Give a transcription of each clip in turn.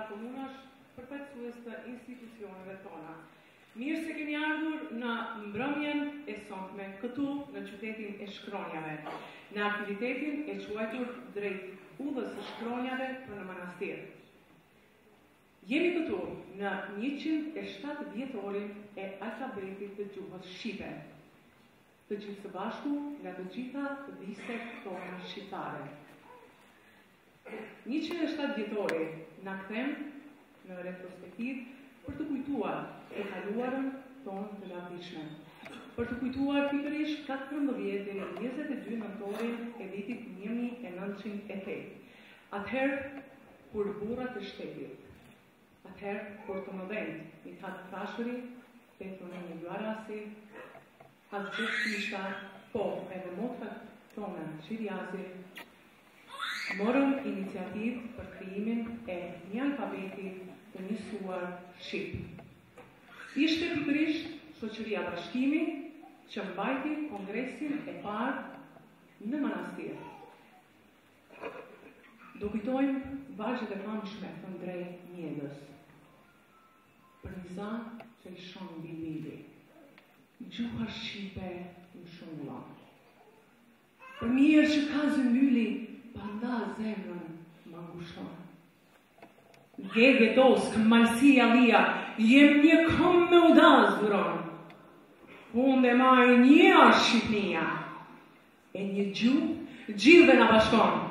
komunash përfaqësues të institucioneve tona. Mirë se keni ardhur në mbrëmjen e sonme këtu në qytetin e Shkronjave, në aktivitetin e quajtur drejt udhës së Shkronjave për në manastir. Jemi këtu në 107 vjetorin e alfabetit të gjuhës shqipe, të gjithë së bashku nga të gjitha dhistet tona shqiptare. 107 vjetori na kthen në retrospektiv për të kujtuar e kaluarën tonë të lavdishme, për të kujtuar pikërisht 14 dhe 22 nëntorin e vitit 1908, atëherë kur burrat e shtetit, atëherë kur të mëdhenjt Mithat Frashëri, Petronini Juarasi, Hazxhet Kishta, po edhe motrat tona Shirjazi, morën iniciativë për krijimin e një alfabeti të njësuar shqip. Ishte pikërisht shoqëria Bashkimi që mbajti kongresin e parë në manastir. Do kujtojmë vargjet e famshme të Ndrej Mjedës. Për një za që i shon mbi mili, gjuha shqipe në shumëlla. Për mirë që ka zëmbyli, panda zemrën më ngushton. Gege tosk, malsia lia, jem një kom me udaz duron. Hunde maj një është Shqipnia, e një gjuhë gjithve në bashkon.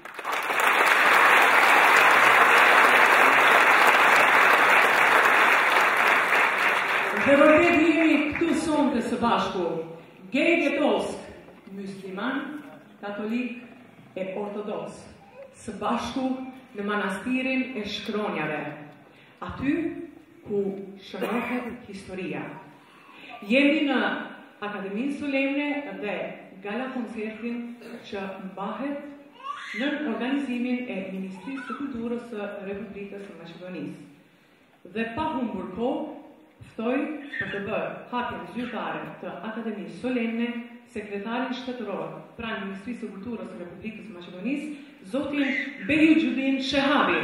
Dhe vërtet jemi këtu sonte së bashku, gege tosk, musliman, katolik e ortodoks, së bashku në manastirin e Shkronjave, aty ku shënohet historia. Jemi në Akademinë Solemne dhe gala koncertin që mbahet në organizimin e Ministrisë së Kulturës së Republikës së Maqedonisë. Dhe pa humbur kohë, ftoj për të bërë hapjen zyrtare të Akademisë Solemne sekretarin shtetëror pranë Ministrisë së Kulturës së Republikës së Maqedonisë, zotin Behigjudin Shehabi.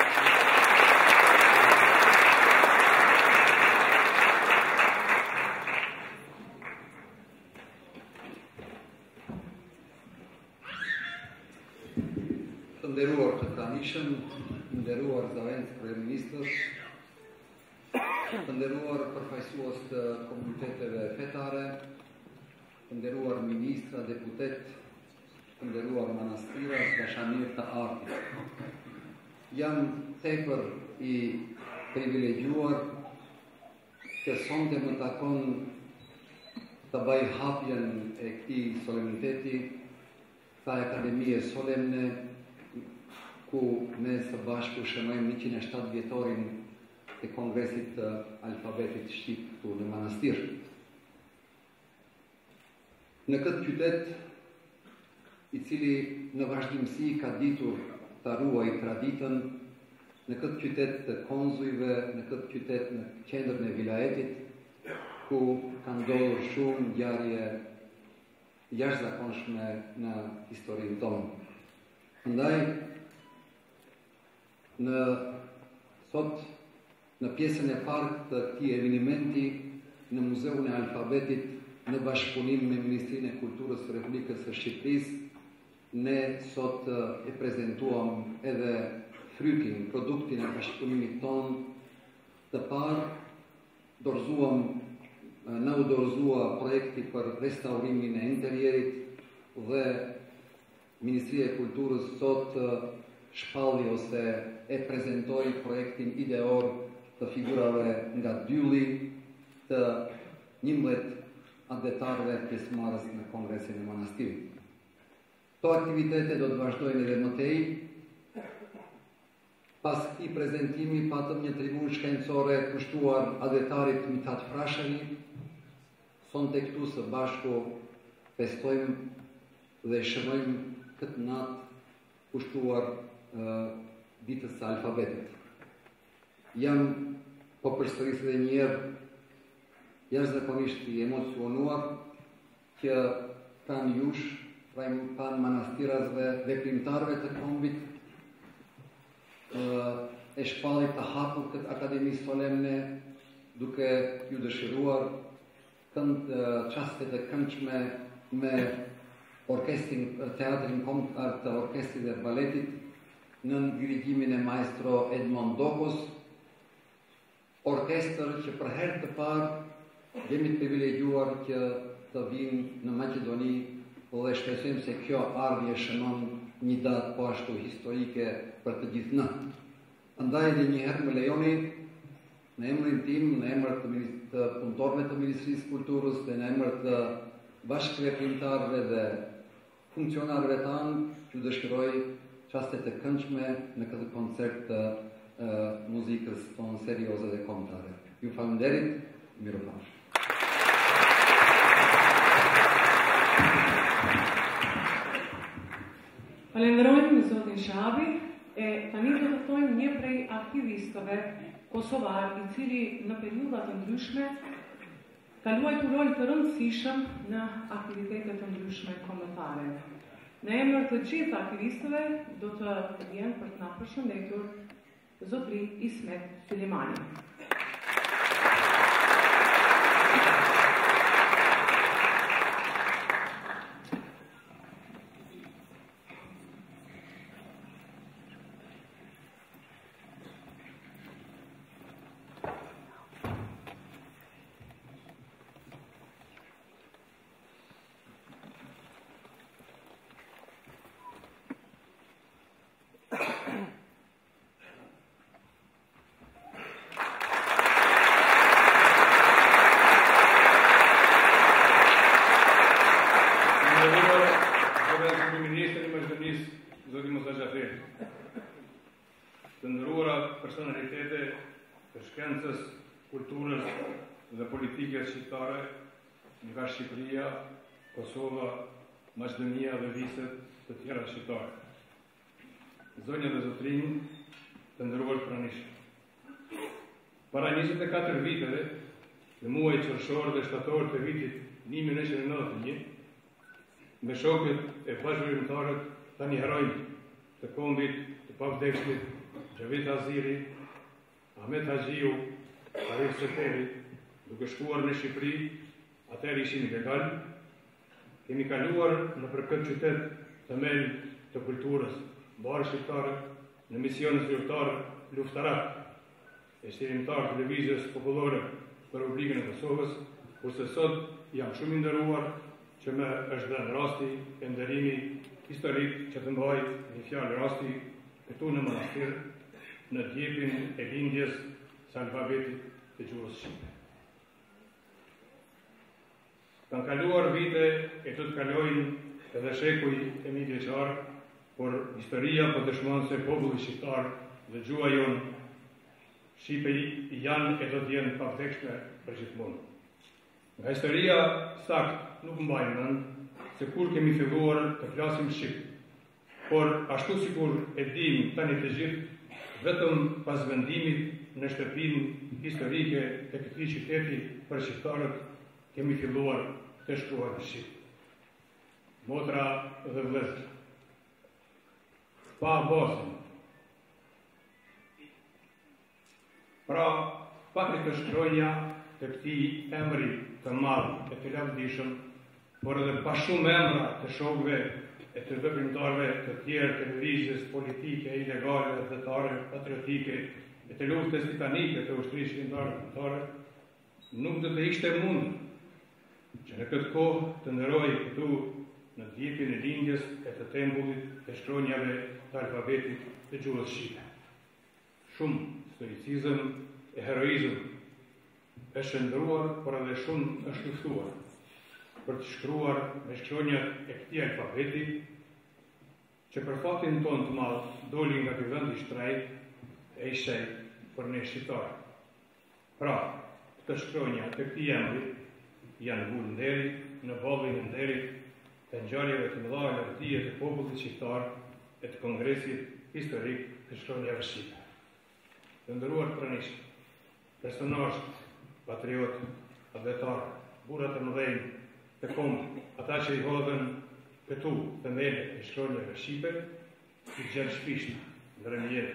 Të nderuar të pranishëm, të nderuar zëvendës kryeministër, të nderuar përfaqësues të komuniteteve fetare, të nderuar ministra, deputet, të nderuar manastira, dashamirë të artit. Jam tepër i privilegjuar që sonte më takon të bëj hapjen e këtij solemniteti, kësaj akademie solemne, ku ne së bashku shënojmë 107 vjetorin e Kongresit të Alfabetit Shqip këtu në manastir. Në këtë qytet, i cili në vazhdimsi ka ditur të ruaj traditën, në këtë qytet të konzujve, në këtë qytet në qendrën e vilajetit, ku ka ndodhur shumë ngjarje jashtëzakonshme në historinë tonë. Ndaj, sot, në pjesën e parë të këtij evenimenti në Muzeun e Alfabetit, në bashkëpunim me Ministrinë e Kulturës së Republikës së Shqipërisë, ne sot e prezentuam edhe frykin, produktin e bashkëpunimit ton. Të parë, na u dorëzua projekti për restaurimin e interierit dhe Ministria e Kulturës sot shpalli ose e prezentoi projektin ideor të figurave nga dylli të 11 anëtarëve pjesëmarrës në Kongresin e Manastirit. Këto aktivitete do të vazhdojnë edhe më tej. Pas këtij prezantimi patëm një tribunë shkencore kushtuar adhetarit Mithat Frashëri. Sonte këtu së bashku festojmë dhe shënojmë këtë natë kushtuar ditës së alfabetit. Jam po përsëris edhe një herë jashtëzakonisht i emocionuar që kanë jush, kanë manastirazve, veprimtarve të kombit, e shpallit të hapur këtë akademi solemne, duke ju dëshiruar çastet e këndshme me orkestrin teatrin kombëtar të orkestrit dhe baletit në dirigimin e maestro Edmond Dokos, orkestër që për herë të parë jemi të privilegjuar që të vinë në Maqedoni dhe shpresojmë se kjo ardhje shënon një datë po ashtu historike për të gjithë ne. Andaj edhe një herë më lejoni në emrin tim, në emër të punëtorëve të Ministrisë Kulturës dhe në emër të bashkëveprimtarëve dhe funksionarëve tanë, ju dëshiroj çastet e këndshme në këtë koncert të muzikës tonë serioze dhe kombëtare. Ju falenderit, mirupafshim. Falenderojmë zotin Shabi e tani do të ftojmë një prej aktivistëve kosovar i cili në periudha të ndryshme ka luajtur rol të rëndësishëm në aktivitete të ndryshme kombëtare. Në emër të gjithë aktivistëve do të vjen për të na përshëndetur zotri Ismet Sulemani. Të nderuara personalitete të shkencës, kulturës dhe politikës shqiptare nga Shqipëria, Kosova, Maqedonia dhe viset të tjera shqiptare. Zonja dhe zotrinj, të nderuar pranishë. Para 24 viteve, në muaj qershor dhe shtator të vitit 1991, me shokët e bashkëveprimtarët tani heroj të kombit të pavdekshmit Xhavet Aziri, Ahmet Haxhiu, Arif Seteri, duke shkuar në Shqipëri, atëherë ishin ilegal, kemi kaluar në për këtë qytet themel të kulturës, barë shqiptare, në misionet zyrtare luftarak, e shtirimtar televizjes popullore për Republikën e Kosovës, kurse sot jam shumë i nderuar që më është dhënë rasti e nderimi historik që të mbaj një fjalë rasti këtu në manastir në djepin e lindjes së alfabetit të gjuhës shqipe. Kanë kaluar vite e të kalojnë edhe shekuj e 1000 vjeçar, por historia po dëshmon se populli shqiptar dhe gjuha jonë shqipe janë e do të jenë pavdekshme për gjithmonë. Nga historia sakt nuk mbajmë mend se kur kemi filluar të flasim shqip, por ashtu sikur e dim tani të gjithë, vetëm pas vendimit në shtëpinë historike të këtij qyteti për shqiptarët kemi filluar të shkruajmë shqip. Motra dhe vëllezër, pa bazën. Pra, pakri të shkronja të këtij emri të madh e të lavdishëm, por edhe pa shumë emra të shokëve e të veprimtarëve të tjerë të lëvizjes politike, ilegale, vendetare, patriotike, e të luftës titanike të ushtrisë shqiptare, nuk do të ishte mund që në këtë kohë të nderoj këtu në djepin e lindjes e të tembullit të shkronjave të alfabetit të gjuhës shqipe. Shumë stoicizëm e heroizëm është shndruar, por edhe shumë është luftuar për të shkruar me shkronjat e këtij alfabeti, që për fatin tonë të madh doli nga ky vend i shtrejt e i shejt për ne shqiptarë. Pra, këtë shkronja të këtij emri janë vull nderi në vallin e nderit të ngjarjeve të mëdha lavdije të popullit shqiptar e të kongresit historik të shkronjave shqipe. Të nderuar pranishë, personazh, patriot, advetar, burra të mëdhenj të kombit, ata që i hodhën këtu themelët e shkronjave shqipe, i Gjergj Pishna, Ndërmjet,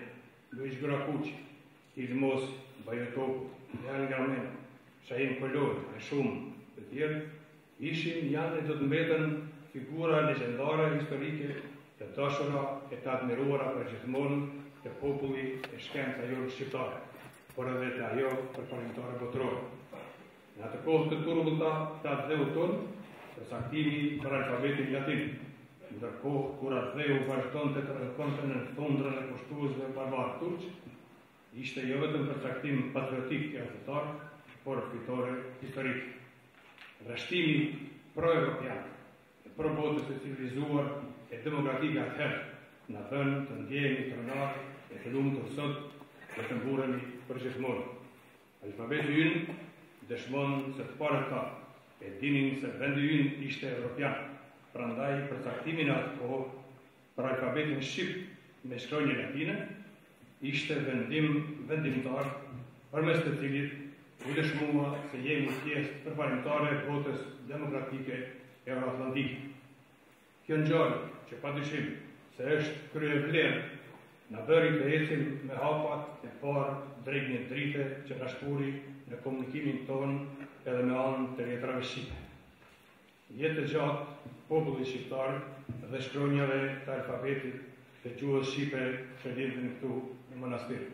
Luis Gracucci, Ilmos Bajotop, Jan Gramen, Shahin Kolor e shumë të tjerë, ishin janë do të mbeten figura legjendare historike të dashura e të admiruara për gjithmonë të populli e shkenca jonë shqiptare, por edhe të ajo përparimtare botërore. Në atë kohë të turbullta të atë tonë, përsaktimi për alfabetin latin, ndërkohë kur atë vazhdonte të rrëkonte në thundrën e pushtuesve barbarë turq, ishte jo vetëm përcaktim patriotik e asetar, por fitore historik. Rrështimi pro-europian, pro-botës e civilizuar e demokratike atëherë, në thënë të ndjehemi tronarë e të lumë të sot dhe të mburemi për gjithmonë. Alfabeti ynë dëshmon se të parët ta, e dinin se vendi ynë ishte europian, prandaj përcaktimin atë kohë për alfabetin shqip me shkronjë latine, ishte vendimtar përmes të cilit u dëshmua se jemi pjesë përparimtare e botës demokratike euroatlantike. Kjo ngjarje, që padyshim se është kryevlerë, na bëri të ecim me hapat e parë drejt një drite që na shpuri në komunikimin tonë edhe me anë të letrave shqipe. Jetë e gjatë popullit shqiptar dhe shkronjave të alfabetit të gjuhës shqipe që lindën këtu në monastir.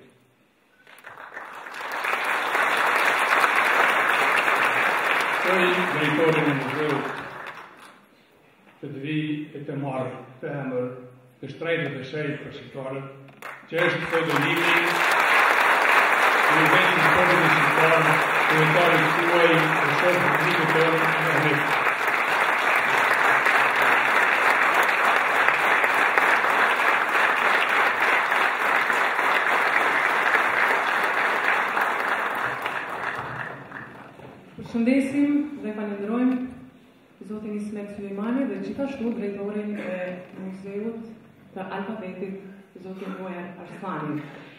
Qoj drejtorin e muzeut që të vi e të marrë të emër të shtrejtët e shejtë për shqiptarët, që është pseudonimi në vetë në popullit shqiptar, të vetarit tuaj të shofë të vitë tonë në vetë. Përshëndesim dhe falenderojmë Zotin Ismet Sulejmani dhe gjithashtu drejtorin e Muzeut të Alfabetit, Zotin Mujer Arslani.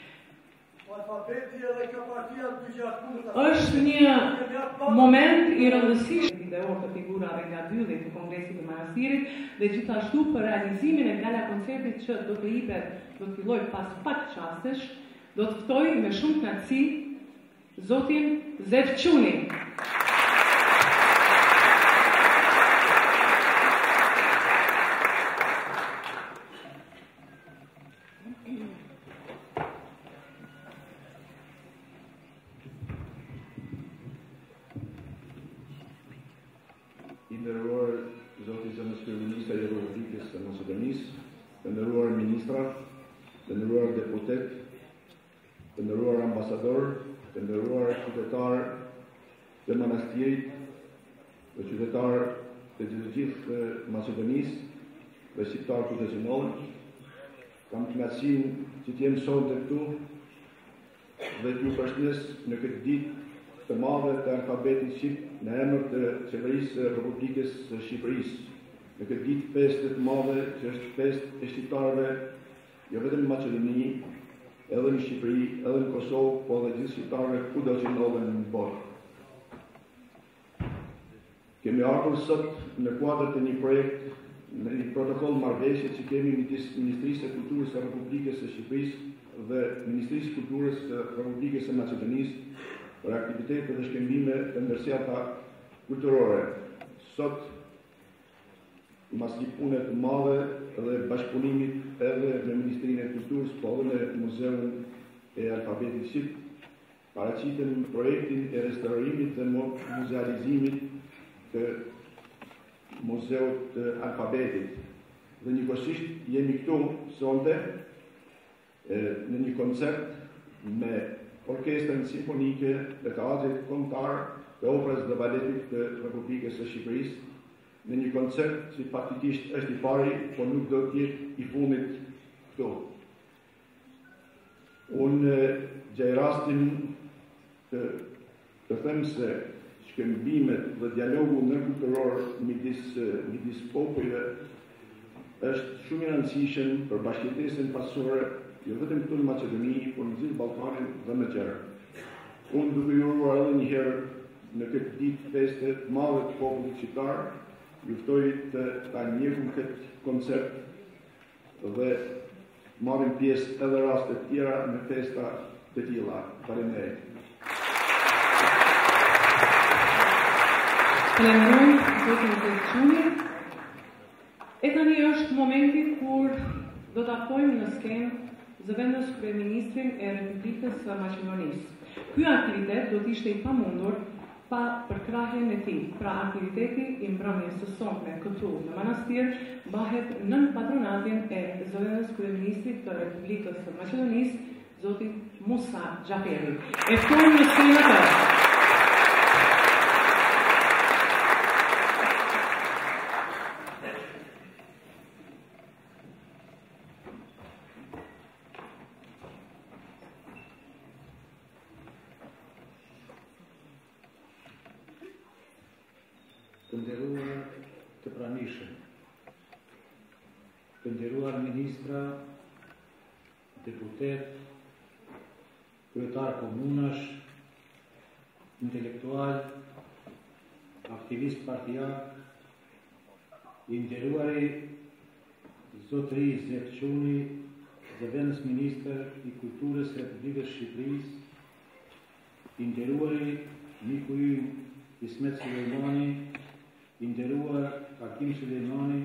Është një moment i rëndësishëm video të figurave nga dylli të Kongresit të Manastirit dhe gjithashtu për realizimin e gala koncertit që do të filloj pas pak qastesh, do të ftoj me shumë kënaqësi Zotin Zevçuni. I nderuar Zoti Zëvës Kryeminist i Republikës së Maqedonisë, të nderuar ministra, të nderuar deputet, të nderuar ambasador, të nderuar qytetar të manastirit, të qytetar të gjithë Maqedonisë dhe shqiptar profesional, kam kënaqësinë që të jem sonte këtu dhe t'ju përshëndes në këtë ditë të madhe të alfabetit shqip në emër të Qeverisë së Republikës së Shqipërisë. Në këtë ditë festë të madhe që është festë e shqiptarëve, jo vetëm në Maqedoni, edhe në Shqipëri, edhe në Kosovë, po dhe gjithë shqiptarëve kudo që ndodhen në botë. Kemi ardhur sot në kuadër të një projekt, në një protokoll marrëveshje që kemi midis Ministrisë së Kulturës së Republikës së Shqipërisë dhe Ministrisë së Kulturës së Republikës së Maqedonisë për aktivitete dhe shkëmbime të ndërsjellta kulturore. Sot, mas një pune të madhe dhe bashkëpunimit edhe me Ministrinë e Kulturës, po edhe me Muzeun e Alfabetit Shqip, paraqitëm projektin e restaurimit dhe muzealizimit të Muzeut të Alfabetit. Dhe njëkohësisht jemi këtu sonte në një koncert me Orkestrën Simfonike të Teatrit Kombëtar të Operës dhe Baletit të Republikës së Shqipërisë, në një koncert që faktikisht është i pari, por nuk do të jetë i fundit këtu. Unë gjej rastin të them se shkëmbimet dhe dialogu ndërkulturor midis popujve është shumë i rëndësishëm për bashkëjetesën pasore, jo vetëm këtu në Maqedoni, por në gjithë Ballkanin dhe më tjerë. Unë duke ju uruar edhe një herë në këtë ditë feste të madhe të popullit shqiptar, ju ftoj të ta njehun këtë koncert dhe marrin pjesë edhe raste të tjera në festa të tilla. Faleminderit. Falenderoj zotin Zëquni. E tani është momenti kur do të apojmë në skenë zëvendës kryeministrin e Republikës së Maqedonisë. Ky aktivitet do të ishte i pamundur pa përkrahjen e tij. Pra aktiviteti i mbrëmjes së sonme këtu në manastir mbahet nën patronatin e zëvendës kryeministrit të Republikës së Maqedonisë, zotit Musa Xhaferi. E ftojmë në skenë atë. Të nderuar të pranishëm, të nderuar ministra, deputet, kryetar komunash, intelektual, aktivist partijak, i nderuari zotëri Zëquni, zëvendës ministër i Kulturës së Republikës Shqipërisë, i nderuari miku ynë Ismet Sulejmani, i nderuar Hakim Sulejmani,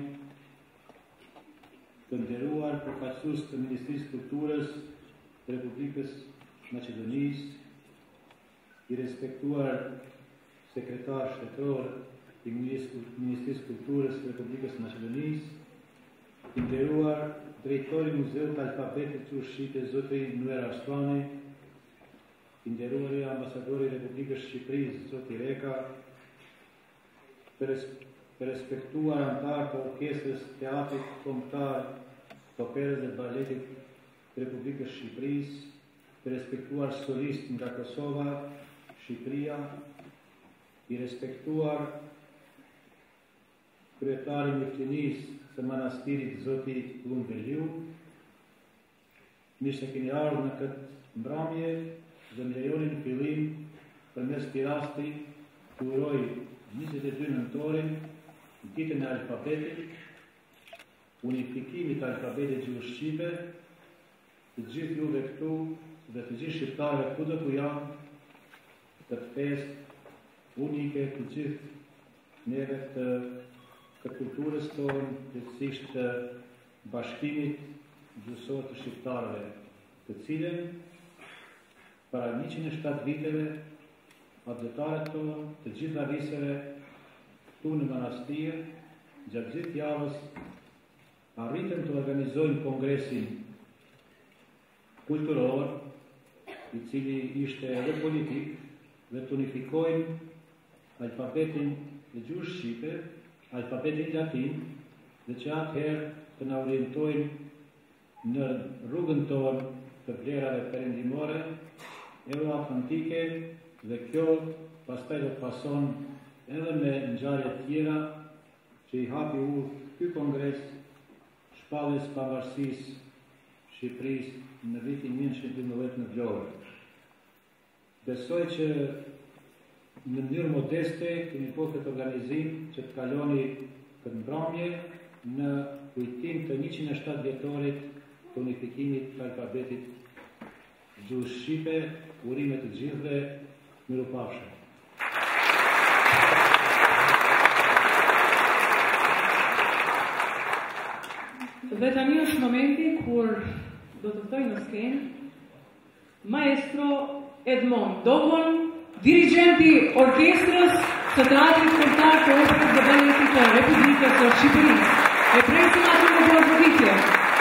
të nderuar përfaqësues të Ministrisë së Kulturës të Republikës Maqedonisë, i respektuar sekretar shtetëror i Ministrisë së Kulturës të Republikës Maqedonisë, i nderuar drejtori i Muzeut të Alfabetit të Shqipërisë zoti Nuer Arslani, i nderuari ambasadori i Republikës Shqipërisë zoti Reka, të respektuar antar të orkestrës teatrit kombëtar të operës dhe baletit të Republikës Shqipërisë, të respektuar solist nga Kosova, Shqipëria, i respektuar kryetari Miftinisë së manastirit zoti Lund Veliu, mirë se keni ardhur në këtë mbrëmje dhe më lejoni në fillim përmes këtij rasti të uroj 22 nëntorin, ditën e alfabetit, unifikimit të alfabetit gjuhës-shqipe, të gjithë juve këtu dhe të gjithë shqiptarëve kudo ku janë, këtë festë unike të gjithë neve të kulturës tonë, gjithësisht të bashkimit gjuhësor të shqiptarëve, të cilën para 107 viteve adhëtarët tonë të gjitha viseve këtu në manastir, gjatë gjithë javës, arritën të organizojnë kongresin kulturor, i cili ishte edhe politik, dhe të unifikojnë alfabetin e gjuhës shqipe, alfabetin latin, dhe që atëherë të na orientojnë në rrugën tonë të vlerave perëndimore, euroatlantike, dhe kjo pastaj do të pason edhe me ngjarje të tjera që i hapi ky kongres shpalljes pavarësisë Shqipërisë në vitin 1912 në Vlorë. Besoj që në mënyrë modeste kemi bërë këtë organizim që të kaloni këtë mbrëmje në kujtim të 107 vjetorit të unifikimit të alfabetit gjuhës shqipe, urime të gjithëve. Mirupafshim. Dhe tani është momenti kur do të ftoj në skenë maestro Edmond Dogon, dirigenti orkestrës së teatrit kombëtar të operës dhe baletit të Republikës së Shqipërisë. E presim aty në përgjithësie.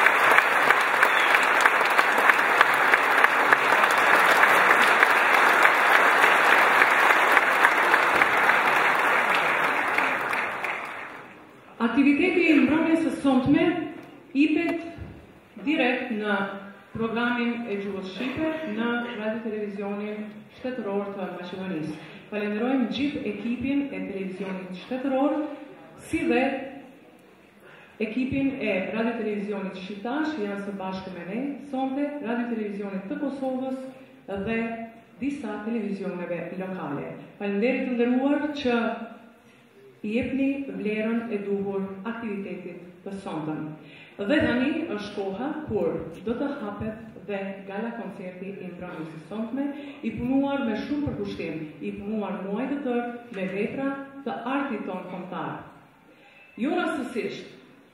Aktiviteti i mbrëmjes së sonme hipet direkt në programin e gjuhës shqipe në radio-televizionin shtetëror të Maqedonisë. Falenderojmë gjithë ekipin e televizionit shtetëror, si dhe ekipin e radio-televizionit shqiptar që janë së bashku me ne, sonte radio-televizionit të Kosovës dhe disa televizioneve lokale. Faleminderit të nderuar që i jepni vlerën e duhur aktivitetit të sonten. Dhe tani është koha kur do të hapet dhe gala koncerti i mbrëmjes së sonte, i punuar me shumë përkushtim, i punuar muaj të tërë me vepra të artit tonë kombëtar. Jo rastësisht,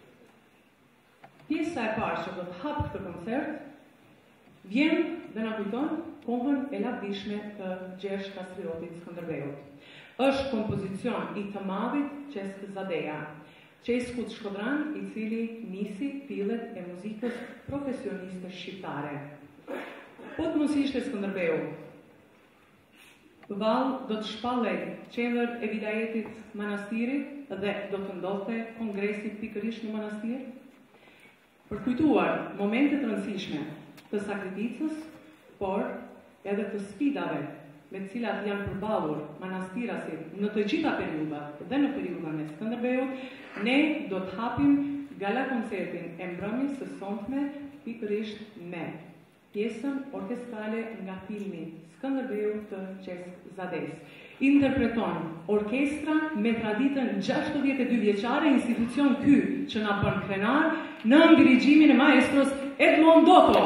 pjesa e parë që do të hapë këtë koncert vjen dhe na kujton kohën e lavdishme të Gjergj Kastriotit Skënderbeut. Është kompozicion i të madhit Qesk Zadeja, Qeskut Shkodran, i cili nisi pillet e muzikës profesioniste shqiptare. Po të mos ishte Skënderbeu, vallë do të shpallej qendër e vilajetit Manastirit dhe do të ndodhte kongresi pikërisht në manastir, për kujtuar momente të rëndësishme të sakrificës, por edhe të sfidave me të cilat janë përballur manastirasit në të gjitha periudhat dhe në periudhën e Skënderbeut, ne do të hapim gala koncertin e mbrëmjes së sonte pikërisht me pjesën orkestrale nga filmi Skënderbeu të Qesk Zades. Interpreton orkestra me traditën 62 vjeçare, institucion ky që na bën krenar në dirigjimin e maestros Edmond Dotto.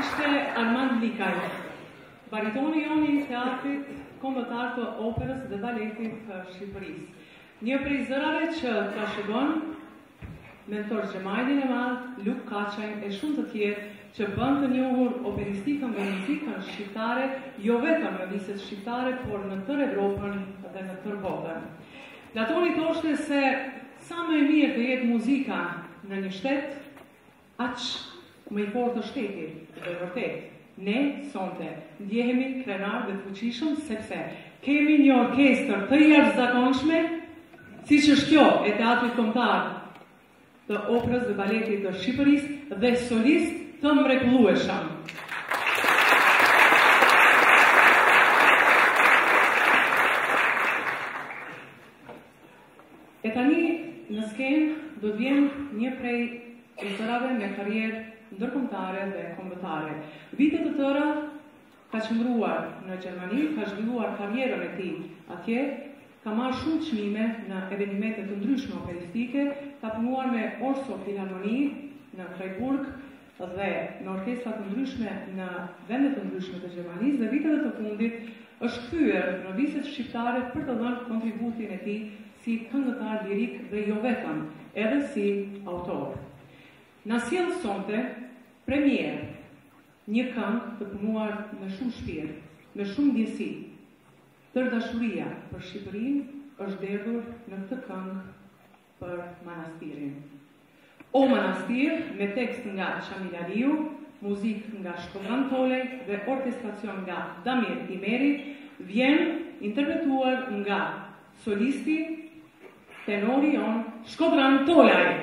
ishte Armand Likaj, baritoni jon I teatrit kombëtar të operës dhe baletit të Shqipërisë. Një prej zërave që ka shëgon mentor Xhemajdin e Madh, Luk Kaçajn e shumë të tjerë që bën të njohur operistikën dhe muzikën shqiptare, jo vetëm në viset shqiptare, por në tërë Evropën dhe në tërë botën. Platoni thoshte se sa më e mirë të jetë muzika në një shtet, aq më I fortë është shteti, dhe vërtet. Ne sonte ndjehemi krenar dhe fuqishëm sepse kemi një orkestër të jashtëzakonshme, siç është kjo e Teatrit Kombëtar të Operës dhe Baletit të Shqipërisë dhe solist të mrekullueshëm. E tani në skenë do të vjen një prej zërave me karrierë ndërkombëtare dhe kombëtare. Vite të tëra ka qëndruar në Gjermani, ka zhvilluar karrierën e tij atje, ka marrë shumë çmime në evenimente të ndryshme operistike, ka punuar me Orso Filharmoni në Freiburg dhe në orkestra të ndryshme në vende të ndryshme të Gjermanisë dhe vitet të fundit është kthyer në viset shqiptare për të dhënë kontributin e tij si këngëtar lirik dhe jo vetëm, edhe si autor. Na sjell sonte premier një këngë të punuar me shumë shpirt, me shumë ndjesi. Tërdashuria për Shqipërinë është derdhur në këtë këngë për manastirin. O manastir, me tekst nga Shamil Aliu, muzikë nga Shkodran Tolej dhe orkestracion nga Damir Imeri, vjen interpretuar nga solisti tenori jon Shkodran Tolej.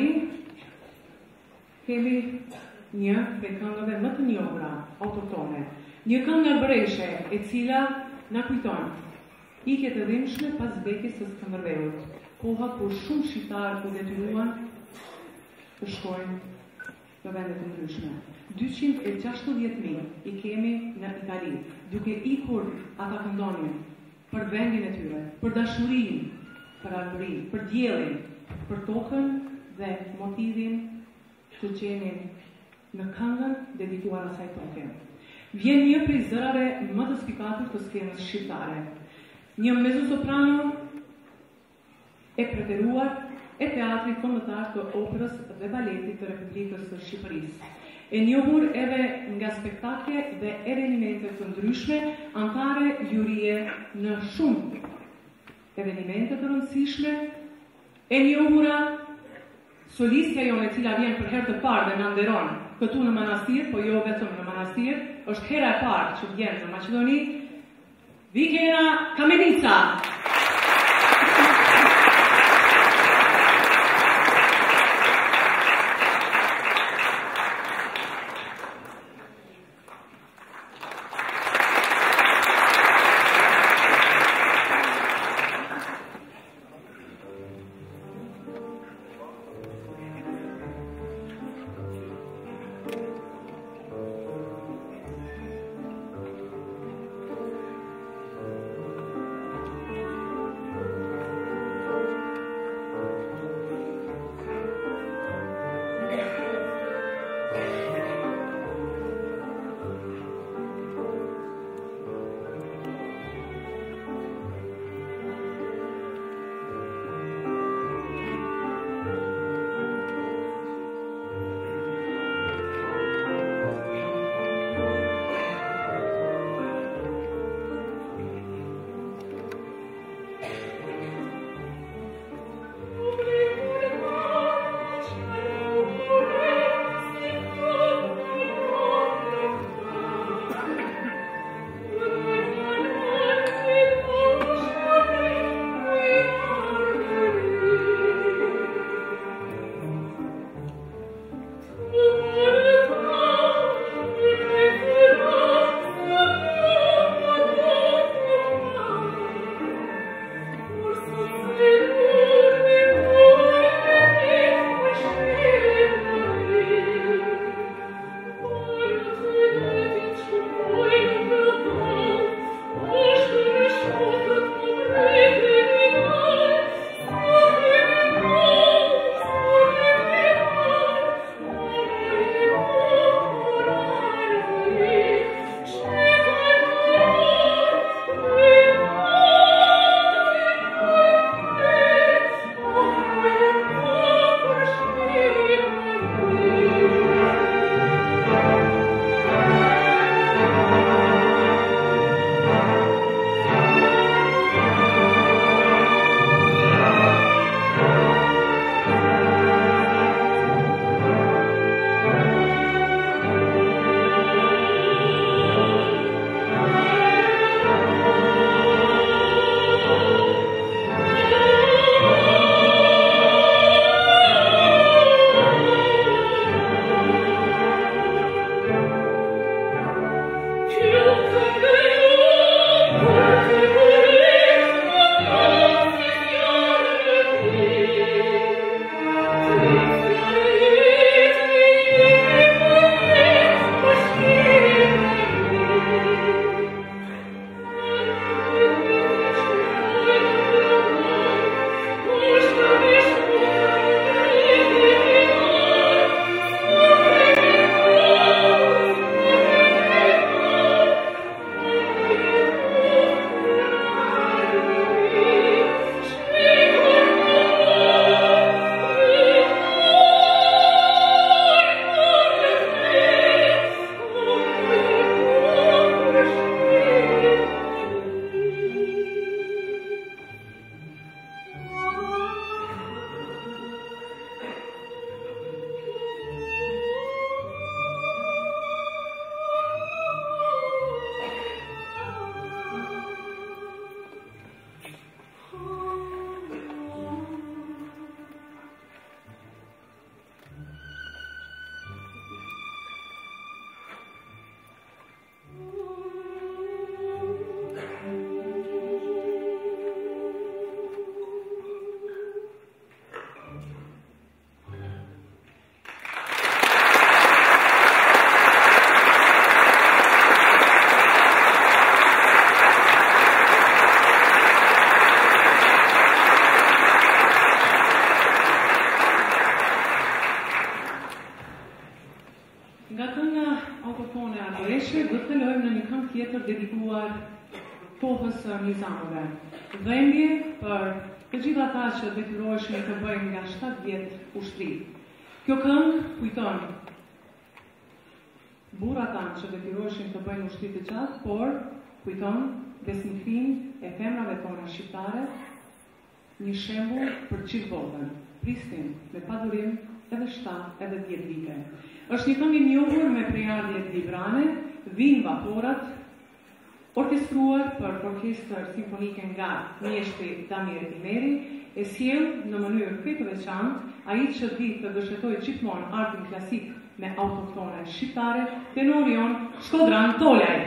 tani kemi një prej këngëve më të njohura autoktone. Një këngë albëreshe e cila na kujton ikjet e dhimbshme pas vdekjes së Skënderbeut. Koha kur shumë shqiptarë u detyruan të shkojnë në vende të ndryshme. 260.000 i kemi në Itali, duke ikur ata këndonin për vendin e tyre, për dashurinë, për arbërinë, për diellin, për tokën dhe motivin të qenin në këngën dedikuar asaj toke. Vjen një prej zërave më të spikatur të skenës shqiptare. Një mezzosoprano e preferuar e teatrit kombëtar të operës dhe baletit të Republikës së Shqipërisë. E njohur edhe nga spektakle dhe evenimente të ndryshme, anëtare jurie në shumë evenimente të rëndësishme, e njohura solistja jonë e cila vjen për herë të parë dhe na nderon këtu në manastir, po jo vetëm në manastir, është hera e parë që vjen në Maqedoni, Vikena Kamenica. Koreshe, do të kalojmë në një këngë tjetër dedikuar kohës së nizamëve. Dhembje për të gjithë ata që detyroheshin të bëjnë nga 7 vjet ushtri. Kjo këngë kujton burrat tanë që detyroheshin të bëjnë ushtri të gjatë, por kujton besnikrinë e femrave tona shqiptare, një shembull për gjithë botën. Pristin me padurim edhe 7 edhe 10 vite. Është një këngë e njohur me prejardhjet librane, Vinë vaporat, orkestruar për orkestër simfonike nga mjeshtri Damir Imeri, e sjell në mënyrë krejt të veçantë ai që di të gëshëtojë gjithmonë artin klasik me autoktone shqiptare, tenorion Shkodran Tolaj.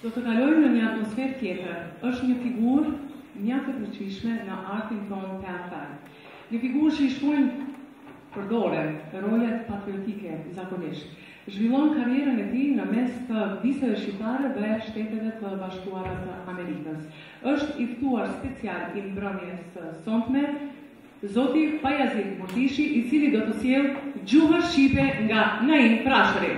Do të kalojmë në një atmosferë tjetër. Është një figurë mjaft e fuqishme në artin tonë teatral. Një figurë që i shkruajnë përdoren rrolet patriotike zakonisht. Zhvillon karrierën e tij në mes të vizave shqiptare dhe Shteteve të Bashkuara të Amerikës. Është i ftuar special i mbrëmjes së sonte Zoti Pajazit Murtishi, i cili do të sjellë gjuhën shqipe nga Naim Frashëri.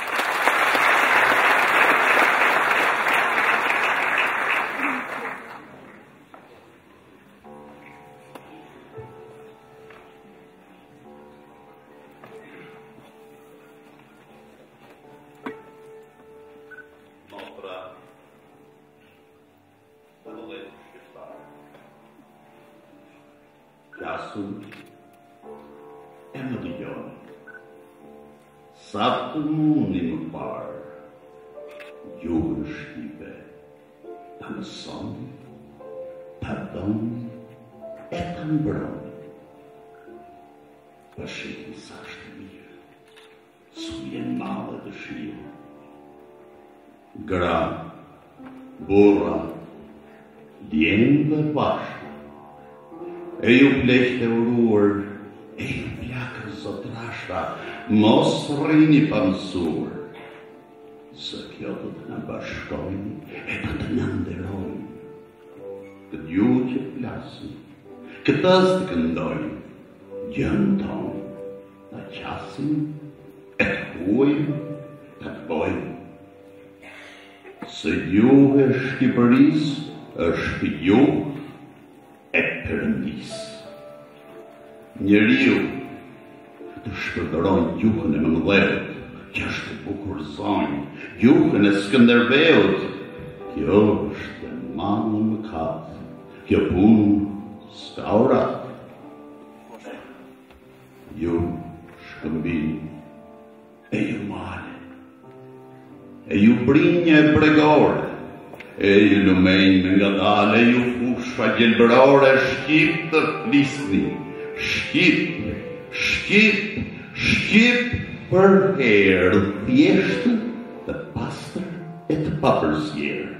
E më dëgjoni, sa të mundi më parë, gjuhën shqipe, ta mësoni, ta doni, e ta mbroni. Përshiti sa është mirë, su jenë madhe dëshirë. Gra, burra, djenë dhe bashkë, e ju pleqë të uruar, e ju plakër zotrasha, mos rrini pa mësuar. Se kjo do të në bashkojnë, e do të në nderojnë. Këtë ju që plasin, këtës të këndojnë, gjënë tonë, të qasin, e të huajnë, të të bojnë. Se gjuhë e Shqipëris është gjuhë e Perëndis. Njeriu të shpërdoron gjuhën e Mëndheut, që është e bukur zonjë, gjuhën e Skënderbeut. Kjo është e madhe mëkat, kjo punë s'ka orat. Ju shkëmbin, e ju male, e ju brinje e bregore, e ju lumenj me nga dale, ju fusha gjelbërore, shqip të flisni, shqip, shqip, shqip, për herë thjeshtë, të pastër e të papërzjerë.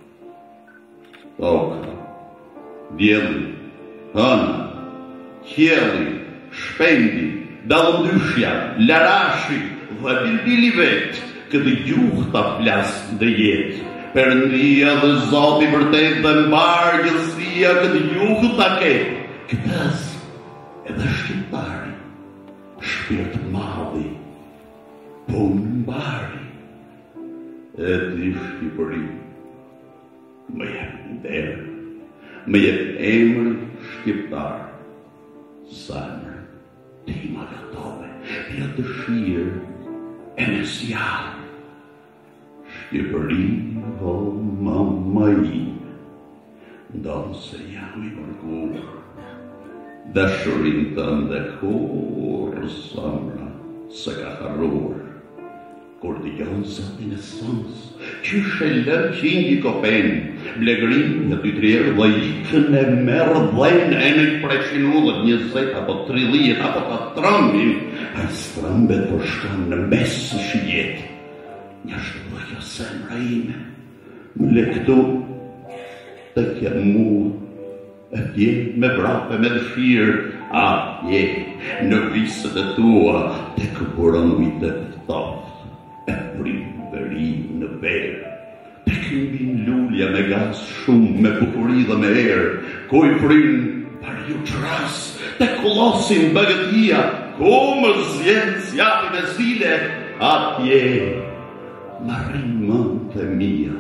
Toka, djeli, hëna, qjeli, shpendi, dallëndyshja, larashi dhe bilbili vetë, këtë gjuhë ta flasë dhe jetë. Perëndia dhe Zoti vërtet dhe mbarë gjësia këtë gjuhë ta ketë. Këtës edhe shqiptari, shpirt madhi, punë mbari. E ti Shqipëri, më jep nderë, më jep emër shqiptar. Zemër, ti ma gatove, pja dëshirë e me zjarë. Shqipëri, o mama ime, ndonë se jam i mërgur, dashurin të ndekur, samra se ka harruar. Kur t'i gjonë zotin e sons, që shëllër qingi kopen, blegrin në ty trierë dhe ikën e merë dhenë e në preqinullët 20 apo 30 apo ta trambin, a i strambet për shkanë në mesë shjetë. Njështë dhe kjo semra ime, më le këtu, të kja mua, e tje me vrape me dëshirë, a tje në visët e tua, të këpuron ujtë e pëtoftë, e primë veri në verë, të këmbin lullja me gas shumë, me bukuri dhe me erë, ku i primë par ju qras, të kullosin bëgëtia, ku më zjenë zjapi me zile, a tje më rrinë mënd të mija.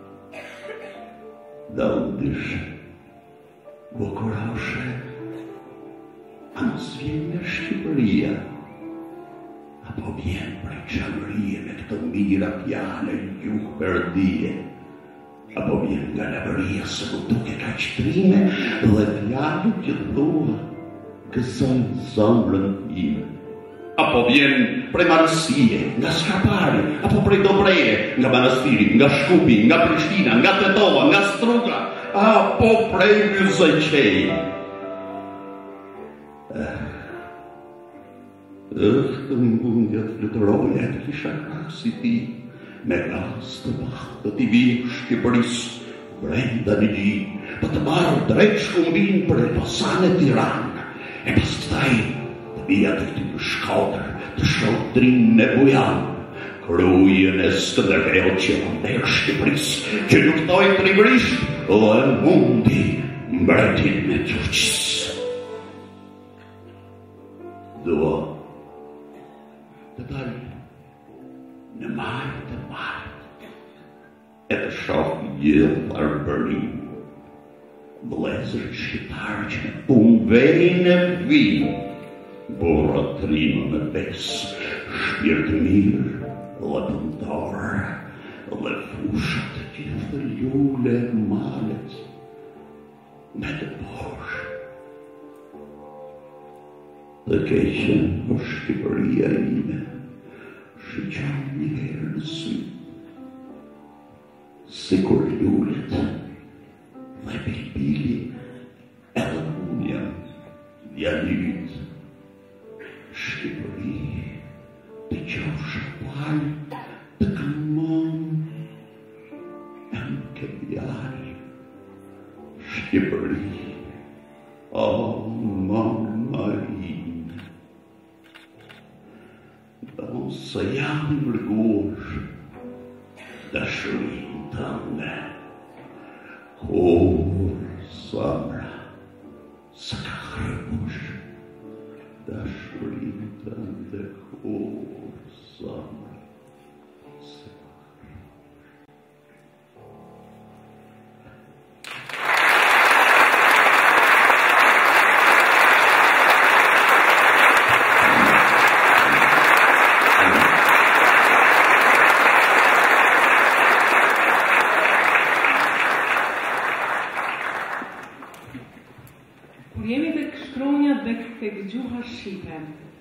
Da u dyshe, bukurashe, a mos vjen nga Shqipëria, apo vjen prej qamërie me këtë mira pjale, gjuhë përdije, apo vjen nga lavëria se ku duke ka qëtrime dhe pjalu që thua gëzojnë zomrën ime. Apo vjen prej marësie, nga Skapari, apo prej Dobreje, nga Manastiri, nga Shkupi, nga Prishtina, nga Tetova, nga Struga, apo prej Myzëqej. Është mundja të fluturoja të kisha krasi ti, me glas të bashkë t'i vinë Shqipëris, brenda një gji, për të marrë drejt shkumbin për Elbasan e Tiranë, e pas të taj të vija të këty në Shkodër, të Shkodrin e Bujanë, krujën e Skënderbeu që ndër Shqipëris, që luftoj tribërisht dhe mundi mbretin me Turqis. Dua të dalë në marë të marë, e të shohë gjithë arbërim, vlezër shqitarë që vejnë e vinë, burra të rinë me besë, shpirtë mirë, lëpëndarë, dhe fushat gjithë lule malet, me të bosh. Dhe keqen o Shqipëria ime, shqyqan një herë në sy, si kur lullet, dhe bilbili edhe munja djalit. Shqipëri, të qofshë palë, të këmon, e më këbjarë. Shqipëri, o mama ime, dhe se jam i mërgur, dashurin të nga, kur samra, së ka hërbush, dashurin të nga, kur samra, së ka Shqipe.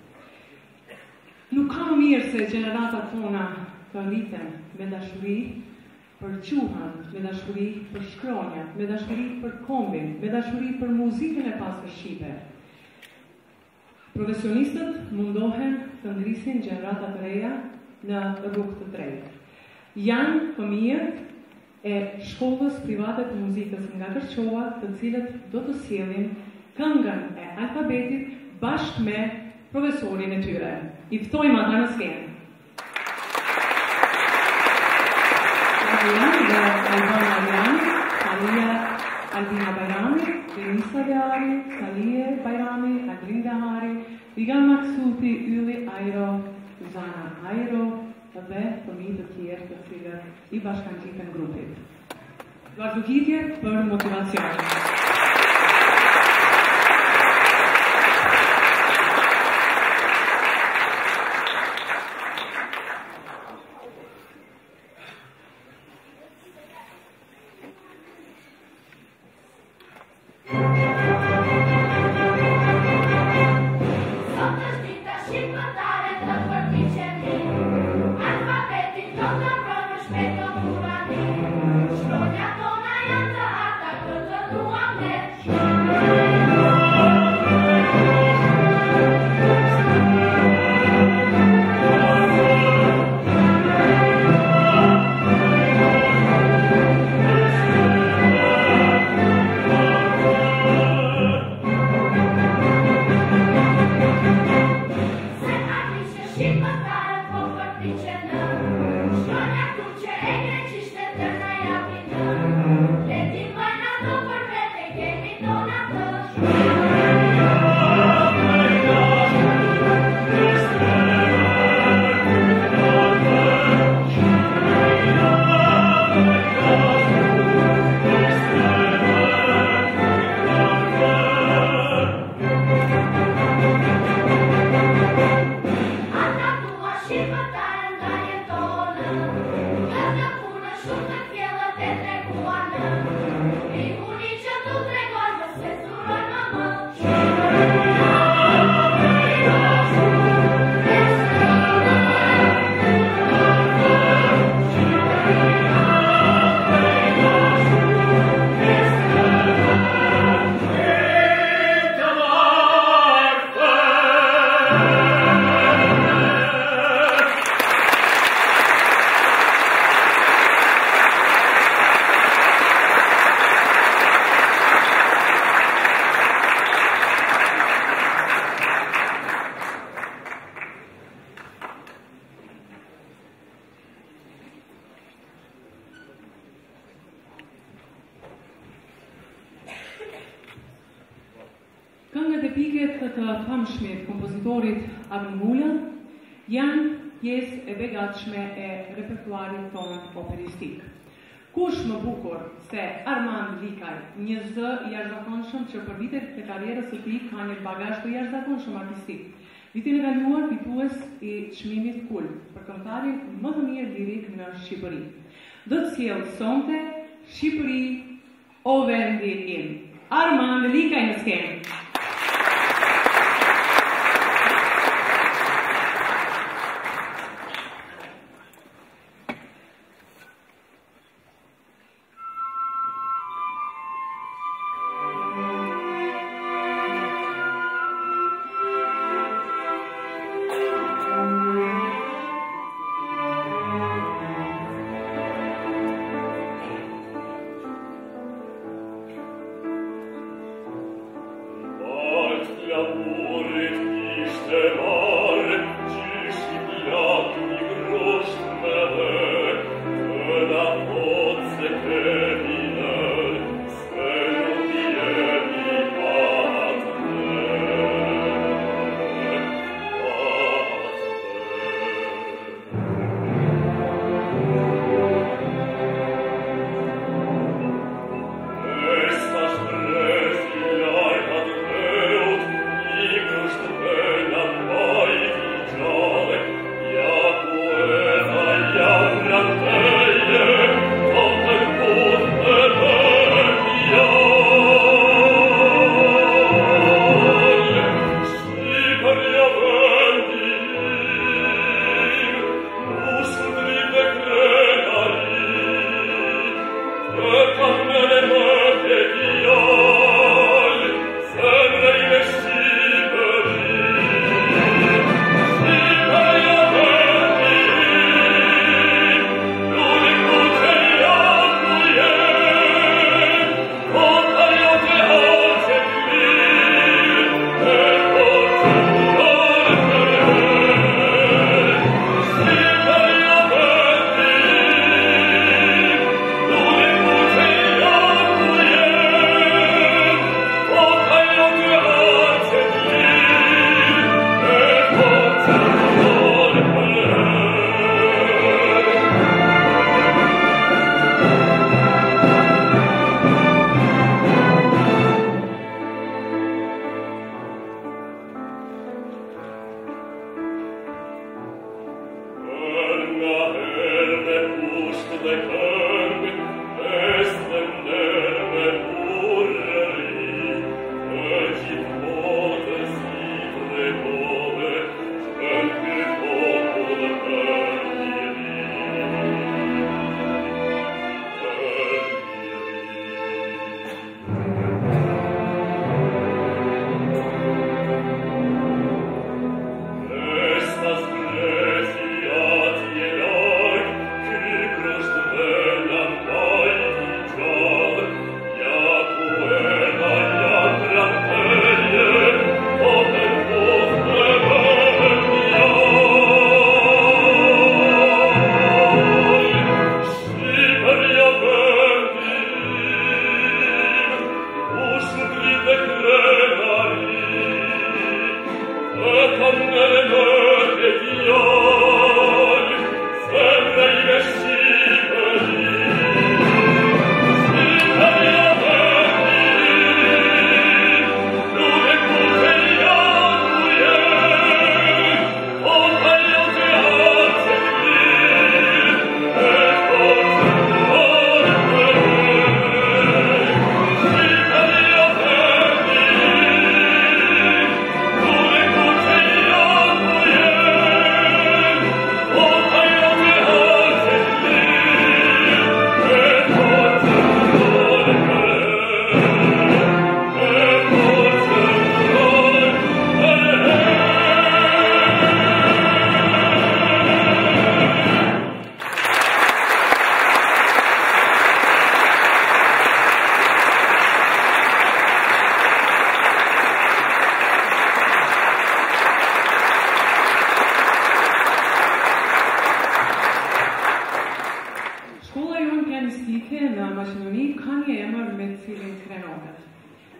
Nuk ka mirë se gjeneratat tona të rriten me dashuri për quhan, me dashuri për shkronjat, me dashuri për kombin, me dashuri për muzikën e pasër Shqipe. Profesionistët mundohen të ndrisin gjeneratat reja në rrugë të drejtë. Janë fëmijët e shkollës private të muzikës nga Kërçova, të cilët do të sjellin këngën e alfabetit bashkë me profesorin e tyre. I ftojmë ata në skenë. Alian dhe Alban Aliani, Alia Albina Bajrami, Denisa Deari, Salie Bajrami, Adrin Dehari, Vigan Maksuti, Yli Ajro, Suzana Ajro dhe fëmijë të tjerë të cilët i bashkangjiten grupit. Vazhdukitje për motivacion. No. repiket të famshmit kompozitorit Armin Mulla janë pjesë e begatshme e repertuarit tonë operistik. Kush më bukur se Armand Likaj, një zë i jashtëzakonshëm që për vitet e karrierës së tij ka një bagazh të jashtëzakonshëm artistik. Vitin e kaluar fitues i çmimit Kul për këngëtarin më të mirë lirik në Shqipëri. Do të sjell sonte Shqipëri o vendi im. Armand Likaj në skenë.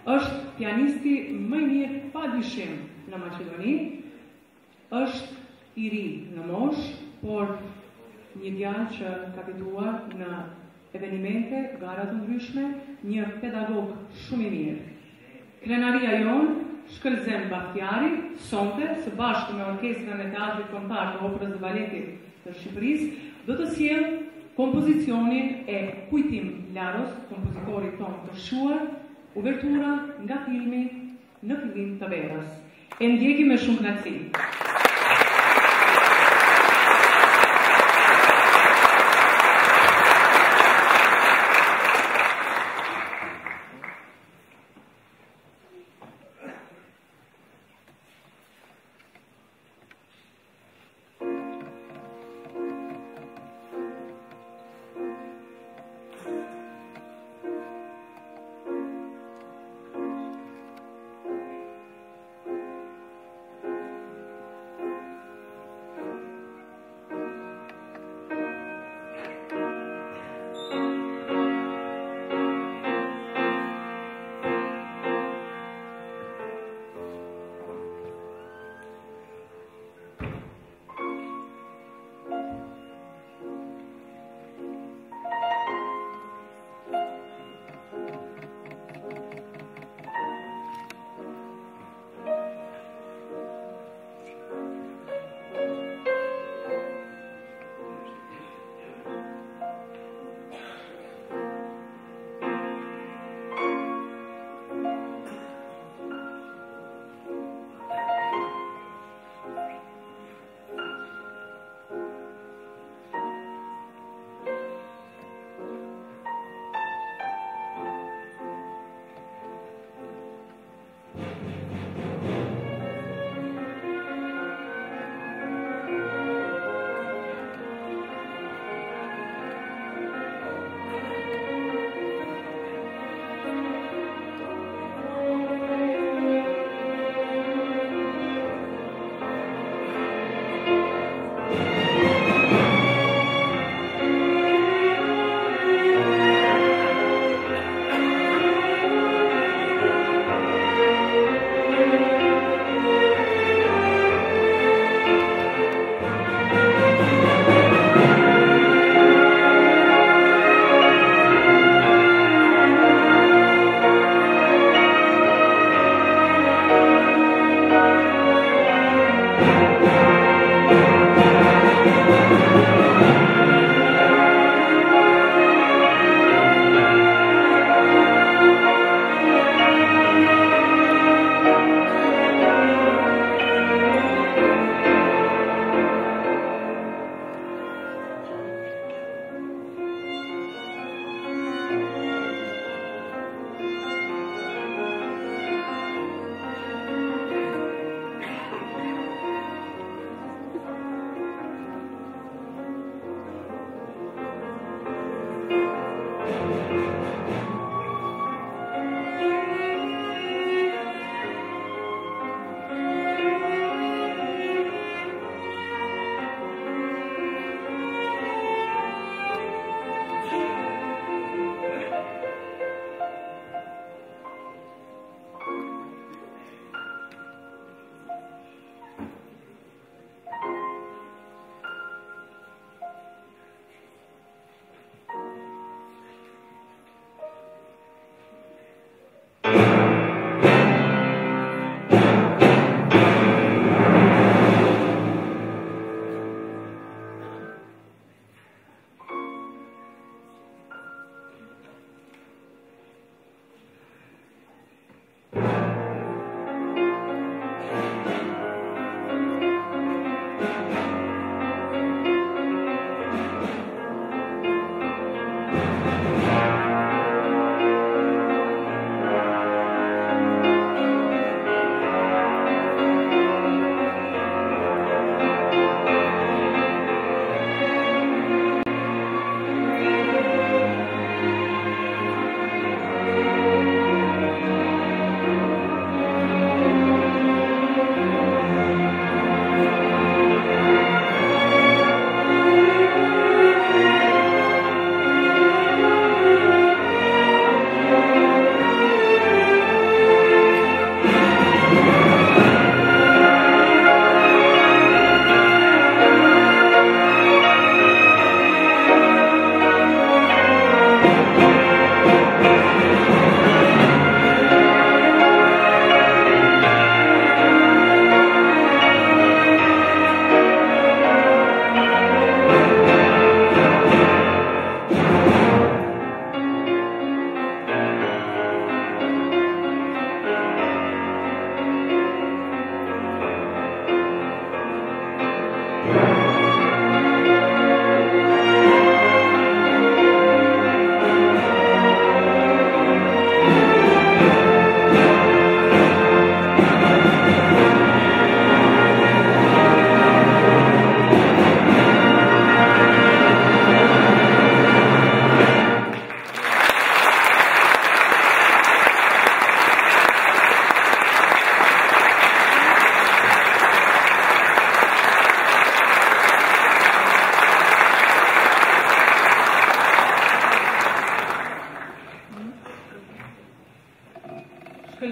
është pianisti më i mirë padyshim në Maqedoni, është i ri në moshë, por një djalë që ka fituar në evenimente, gara të ndryshme, një pedagog shumë i mirë. Krenaria jonë, Shkëlzem Bahtjari, sonte, së bashku me orkestrën e Teatrit Kombëtar të Operës dhe Baletit të Shqipërisë, do të sjellë kompozicionin e Kujtim Laros, kompozitorit tonë të shuar, uvertura nga filmi Në fillim të verës. E ndjekim me shumë kënaqësi.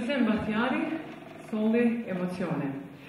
Arsen Batiari solli emocione.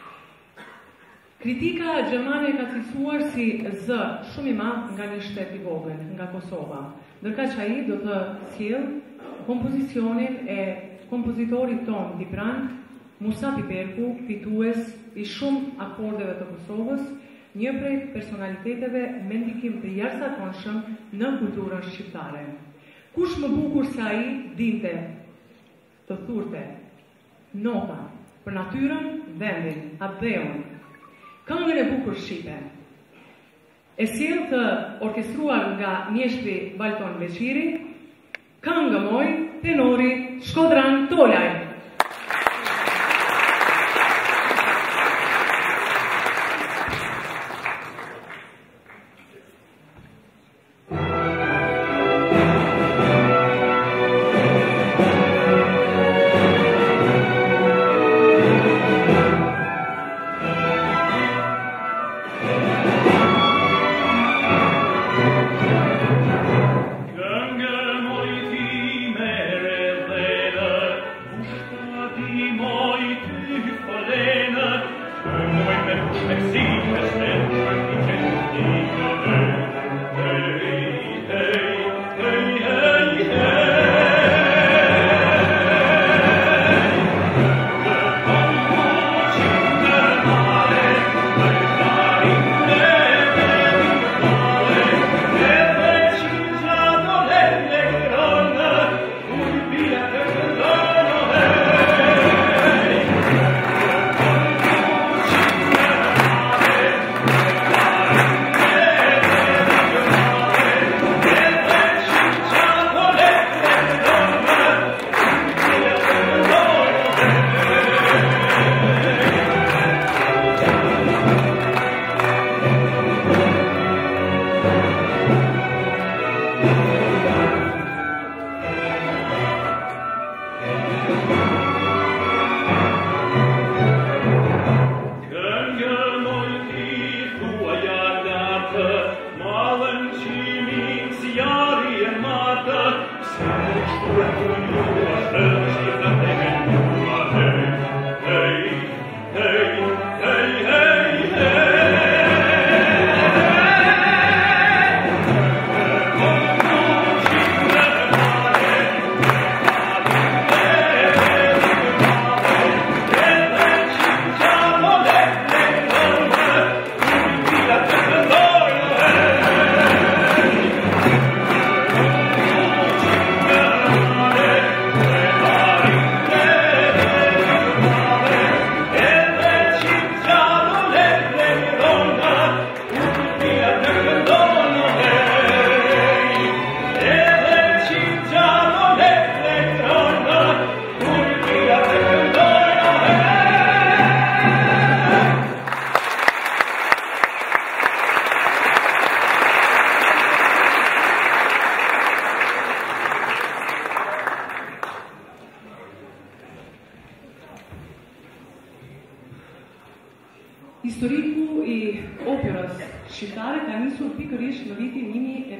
Kritika gjermane ka cilësuar si zë shumë i madh nga një shtet i vogël, nga Kosova, ndërkaq ai do të sjell kompozicionin e kompozitorit ton Tibran Musa Piperku, fitues i shumë akordeve të Kosovës, një prej personaliteteve me ndikim të jashtëzakonshëm në kulturën shqiptare. Kush më bukur se ai dinte të thurte nota për natyrën, vendin, atë këngën e bukur shqipe. E sjell të orkestruar nga mjeshtri Balton Beqiri, këngë moj, tenori Shkodran Tolaj. Historiku I operës shqiptare ka nisur pikërisht në vitin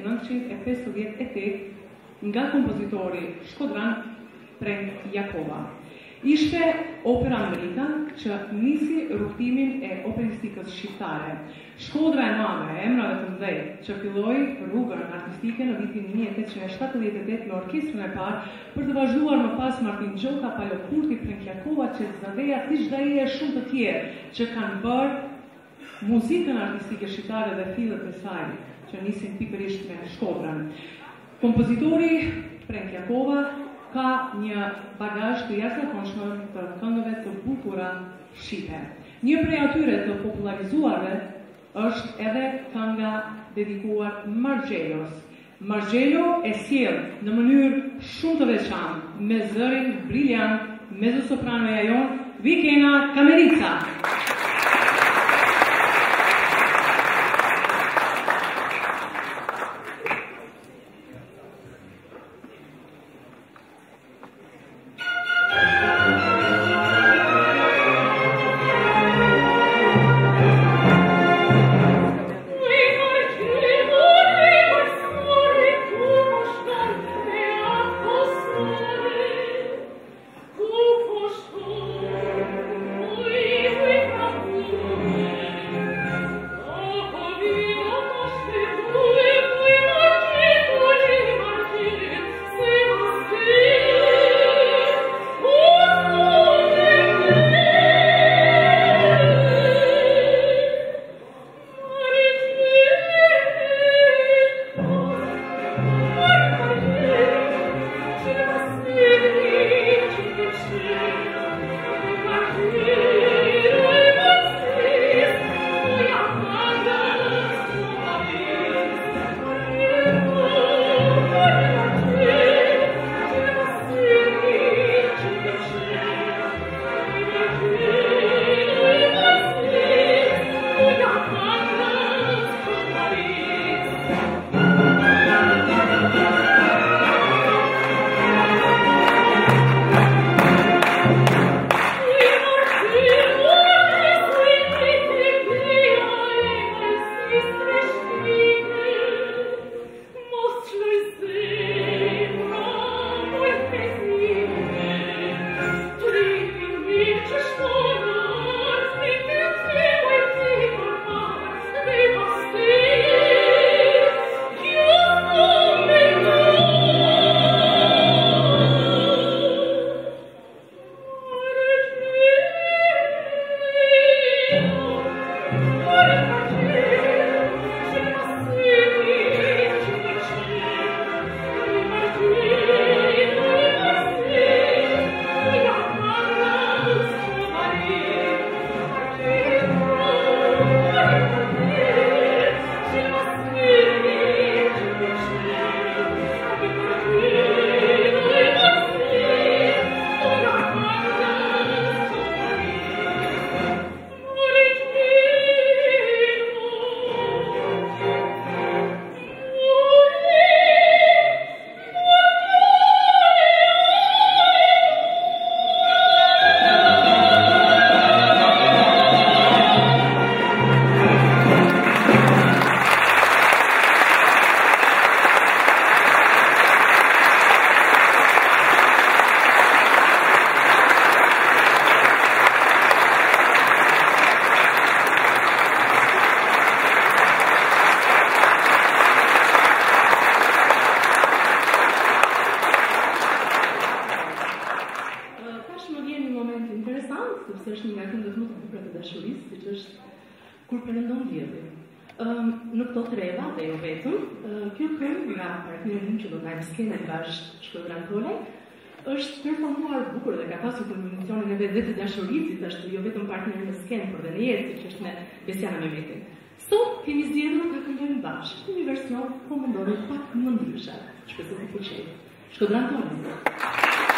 1958 nga kompozitori shkodran Prenk Jakova. Ishte opera amerikan që nisi rrugtimin e operistikës shqiptare. Shkodra e madhe e emrave të mëdhenj që filloi rrugën artistike në vitin 1878 me orkestrën e parë për të vazhduar më pas Martin Gjoka, Palo Kurti, Prenk Jakova, Qezadeja, Tishdai e shumë të tjerë që kanë bërë muzikën artistike shqiptare dhe fillet e saj që nisin pikërisht me shkodrën. Kompozitori Prenk Jakova ka një bagazh të jashtëzakonshëm të këngëve të bukura shqipe. Një prej atyre të popularizuarve është edhe kënga dedikuar Margjelos. Margjelo e sjell në mënyrë shumë të veçantë me zërin briljant mezzosopranoja jon Vikena Kamerica. Por kur përmendon diellin. Në këto 3 vate jo vetëm, kjo këngë nga partnerin që do të ndajmë skenën bashkë Shkodran Kolaj, është performuar bukur dhe ka pasur kulminacionin e vetë të dashurisë, ashtu jo vetëm partner në skenë, por dhe në jetë, që është me Besiana Mehmetin. Sot kemi zgjedhur të këndojmë bashkë në një version po mendoni pak më ndryshe, shpresoj të pëlqejë. Shkodran Kolaj.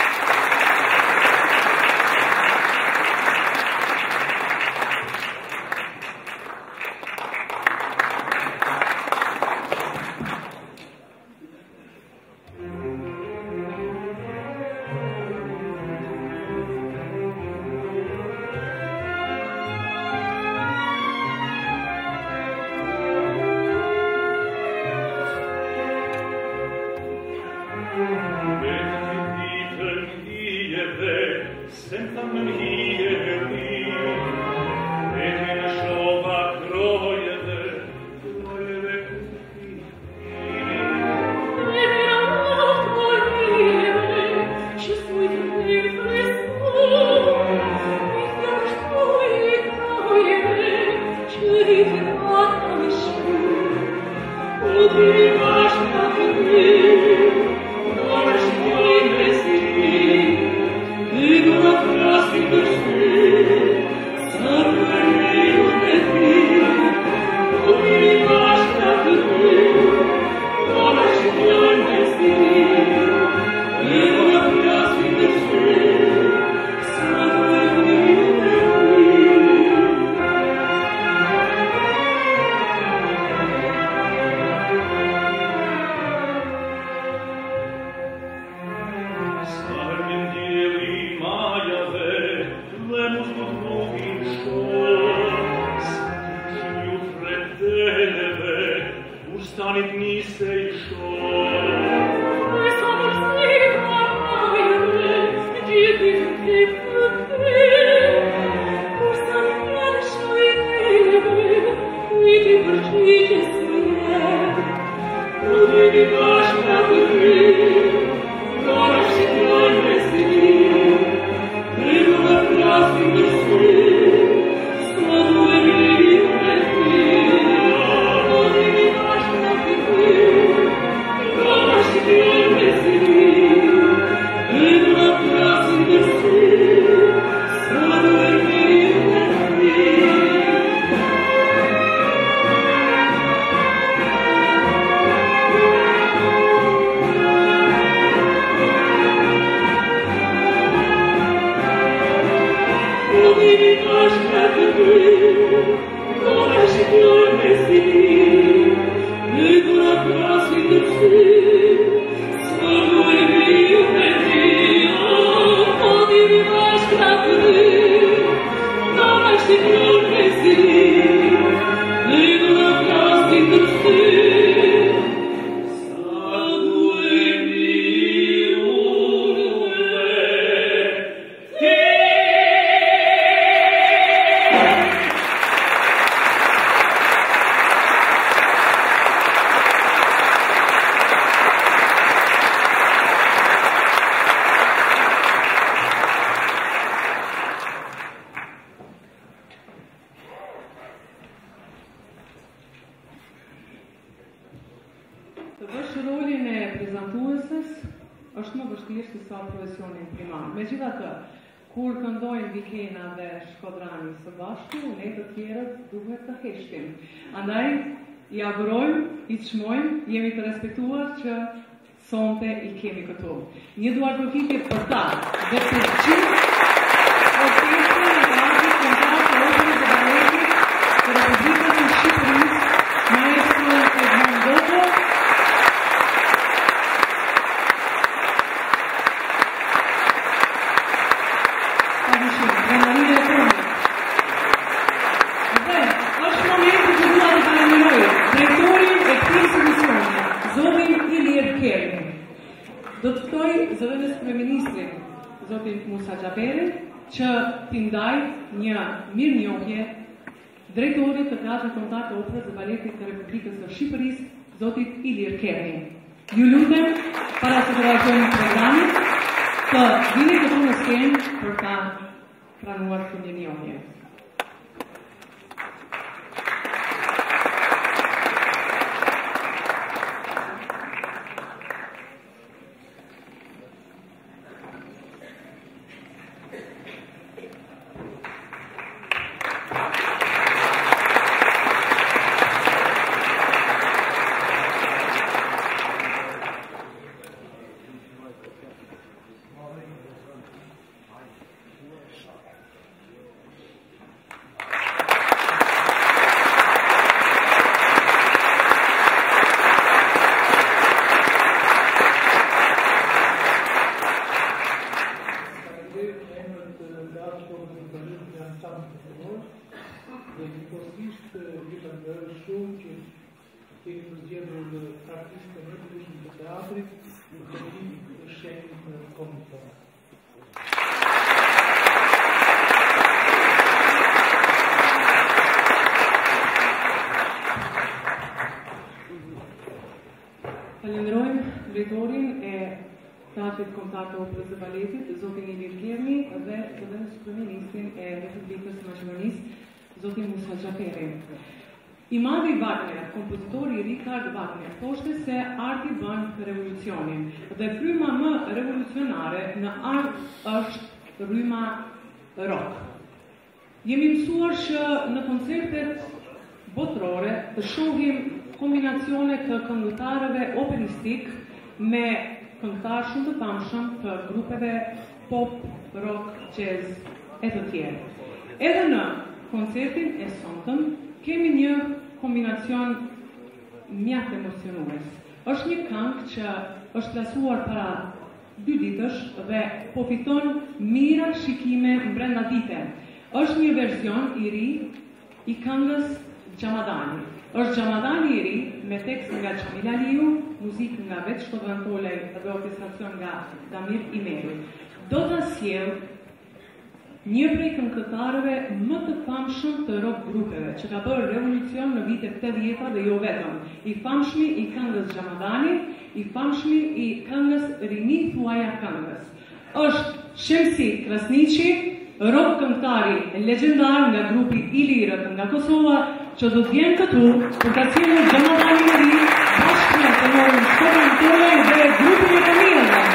Andaj, i agurojmë, i të shmojmë, jemi të respektuar që sonte i kemi këtu. Një duar përfitje për ta dhe për gjithë orkestrën e Teatrit Kombëtar të Operës së Baletit të Republikës së Shqipërisë, maestro Edmond Goto. Do të ftoj zëvendës kryeministrin, zotin Musa Xhaberin, që t'i ndaj një mirënjohje drejtorit të Teatrit Kombëtar të Operës së Baletit të Republikës së Shqipërisë, zotit Ilir Kermi. Ju lutem, para se të vazhdojmë programin, të vini këtu në skenë për ta pranuar këtë mirënjohje. artiste nezavisnih po teatri in temeljih rešenih komikov. Palenrojn Gretorin è stato in contatto con i balletti, zotin i virgierni, e zotin supreministin e republikas maġmanist, zotin Musa Gjaperin. I mladhi Wagner, kompozitori Richard Wagner, thoshte se arti bën revolucionin, dhe fryma më revolucionare në art është rryma rock. Jemi mësuar që në koncertet botërore të shohim kombinacione të këngëtarëve operistik me këngëtarë shumë të famshëm të grupeve pop, rock, jazz e të tjerë. Edhe në koncertin e sonte kemi një kombinacion mjaft emocionues. Është një këngë që është plasuar para 2 ditësh dhe po fiton mira shikime brenda dite. Është një version i ri i këngës Xhamadani. Është Xhamadani i ri me tekst nga Xhamil Aliu, muzikë nga Vet Shkodrantolej dhe orkestracion nga Damir Imeri. Do ta sjell një prej këngëtarëve më të famshëm të rock grupeve, që ka bërë revolucion në vitet 80 dhe jo vetëm. I famshmi i këngës Xhamadani, i famshmi i këngës Rini thuaja këngës. Është Shemsi Krasniqi, rock këngëtari legjendar nga grupi Ilirët nga Kosova, që do t'vjen këtu për ta sjellur Xhamadani i ri bashkë me tenorin Shkodrantolej dhe grupin e Kamilës.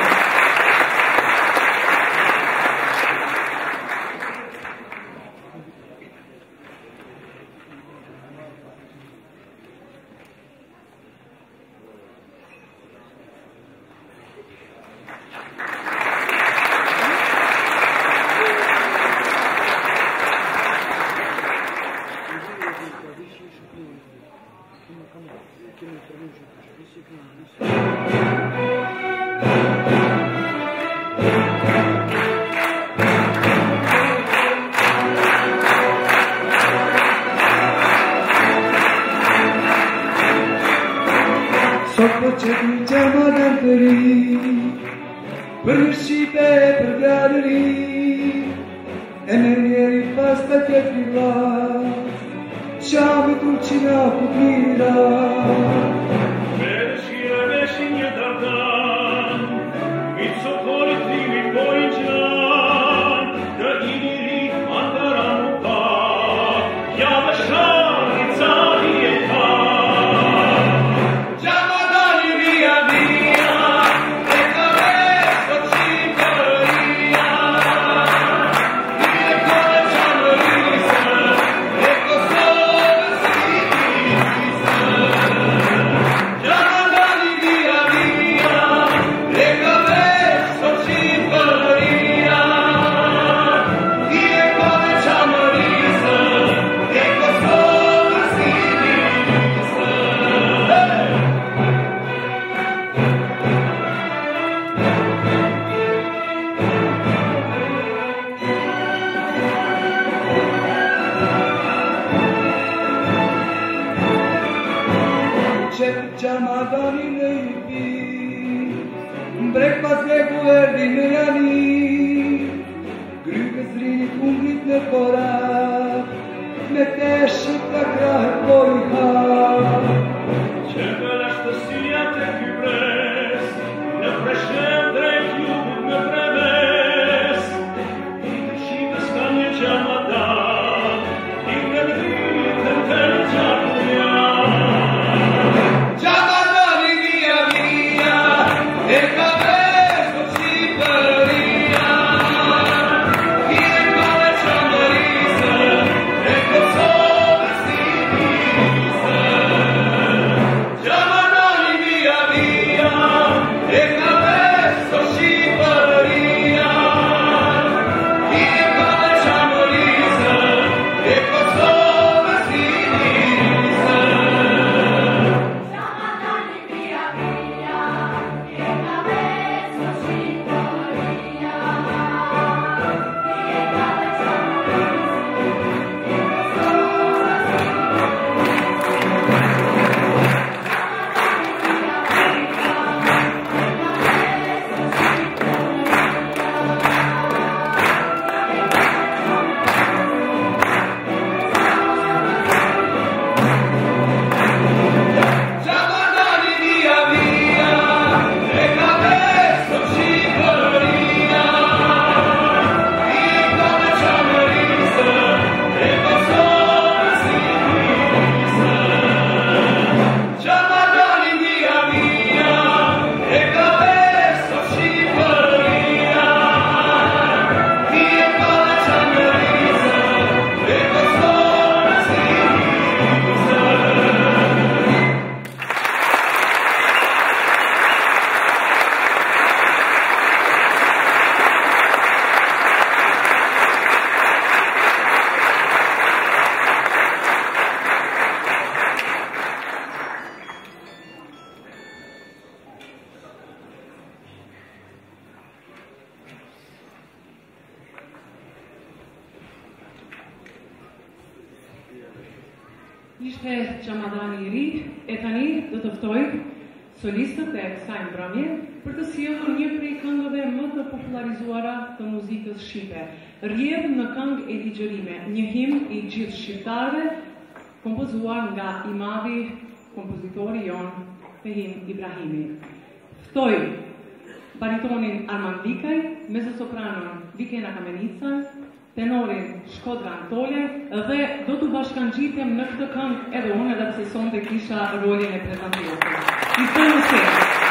Ishte Xhamadani I ri, e tani do të ftoj solistët e kësaj mbrëmje për të sjellur një prej këngëve më të popularizuara të muzikës shqipe. Rrjedh në këngë e ligjërime, një himn I gjithë shqiptarëve, kompozuar nga I madhi kompozitori jon Fehim Ibrahimi. Ftoj baritonin Armand Vikaj, mezzosopranon Vikena Kamenica, tenorin Shkodra Antole dhe do të bashkangjitem në këtë këngë edhe unë edhe pse sonte kisha rolin e prezantuesit. I thënë se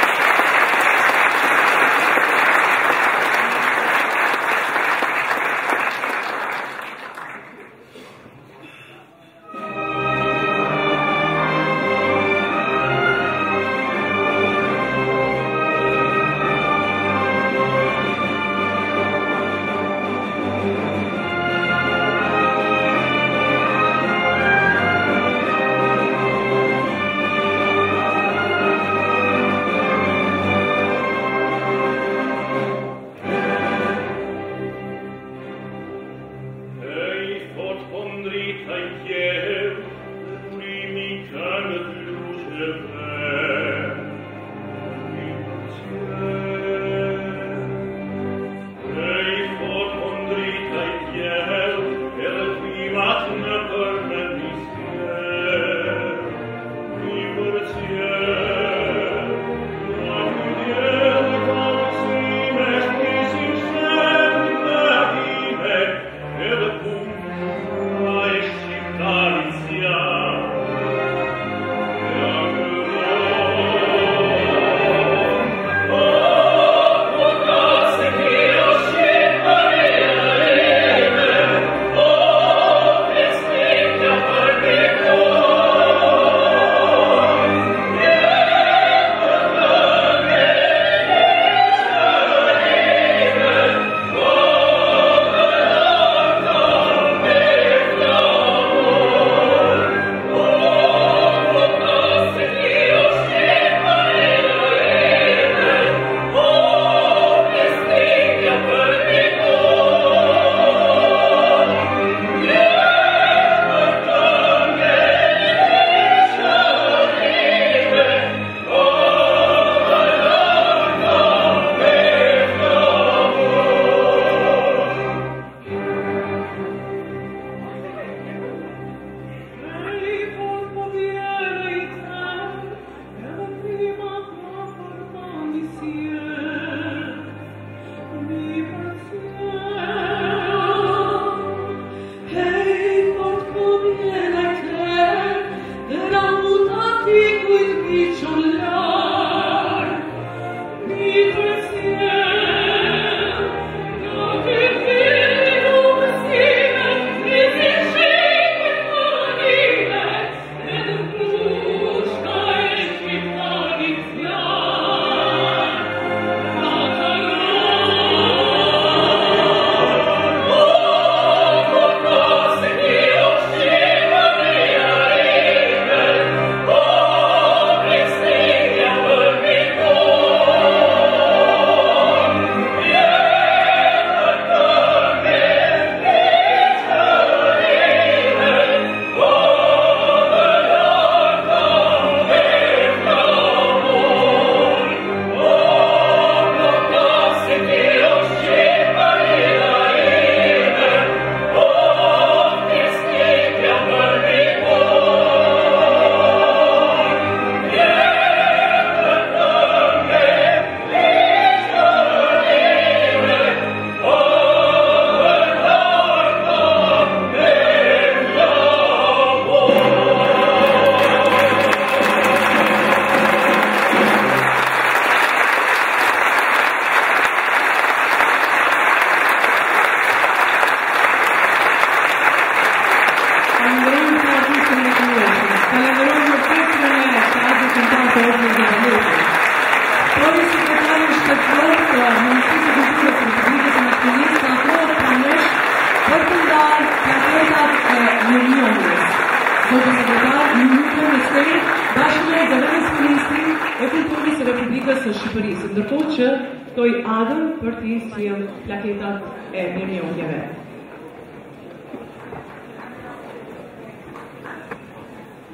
Republikës së Shqipërisë, ndërkohë që ftoj Adën për t'i sjellë plaketat e mirënjohjeve.